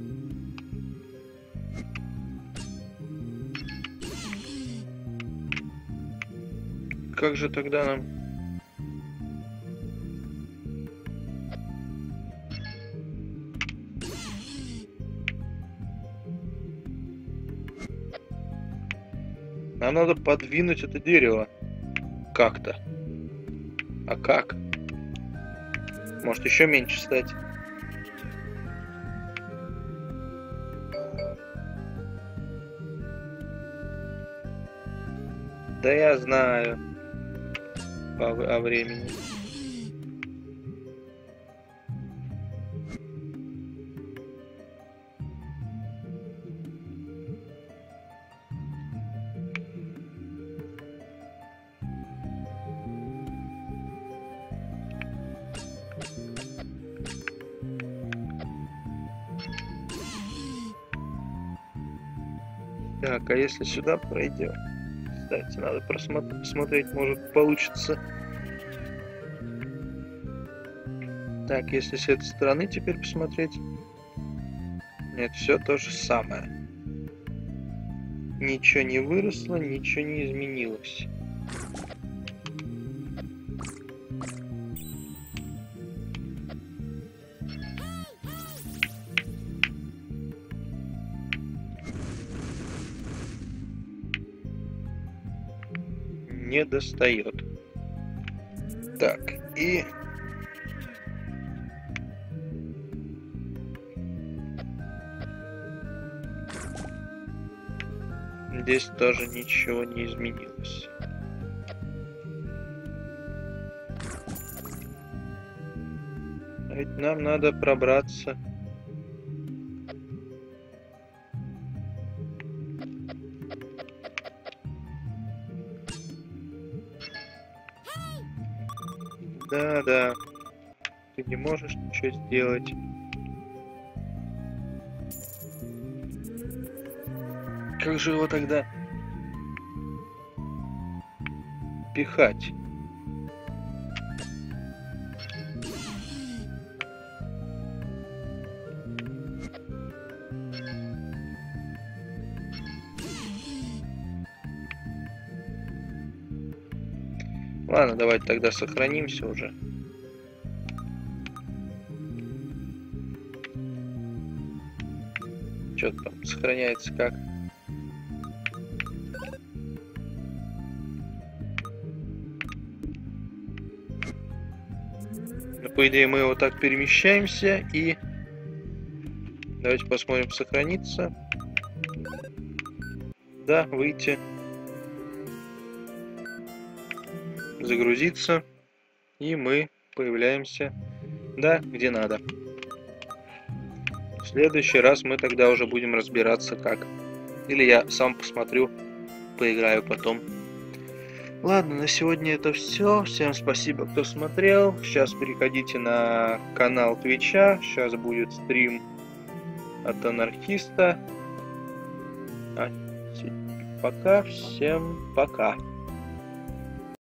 Как же тогда нам... Нам надо подвинуть это дерево. Как-то. А как? Может, еще меньше стать? Да я знаю. О времени. Так, а если сюда пройдем? Кстати, надо посмотреть, может получится. Так, если с этой стороны теперь посмотреть. Нет, все то же самое. Ничего не выросло, ничего не изменилось. Не достает. Так, и... Здесь тоже ничего не изменилось. А ведь нам надо пробраться. Да. Ты не можешь ничего сделать. Как же его тогда пихать? Ладно, давайте тогда сохранимся уже. Что-то там сохраняется как. Ну, по идее, мы вот так перемещаемся и... Давайте посмотрим, сохранится. Да, выйти. Загрузиться. И мы появляемся, да, где надо. В следующий раз мы тогда уже будем разбираться как. Или я сам посмотрю, поиграю потом. Ладно, на сегодня это все. Всем спасибо, кто смотрел. Сейчас переходите на канал Твича. Сейчас будет стрим от анархиста. Пока. Всем пока.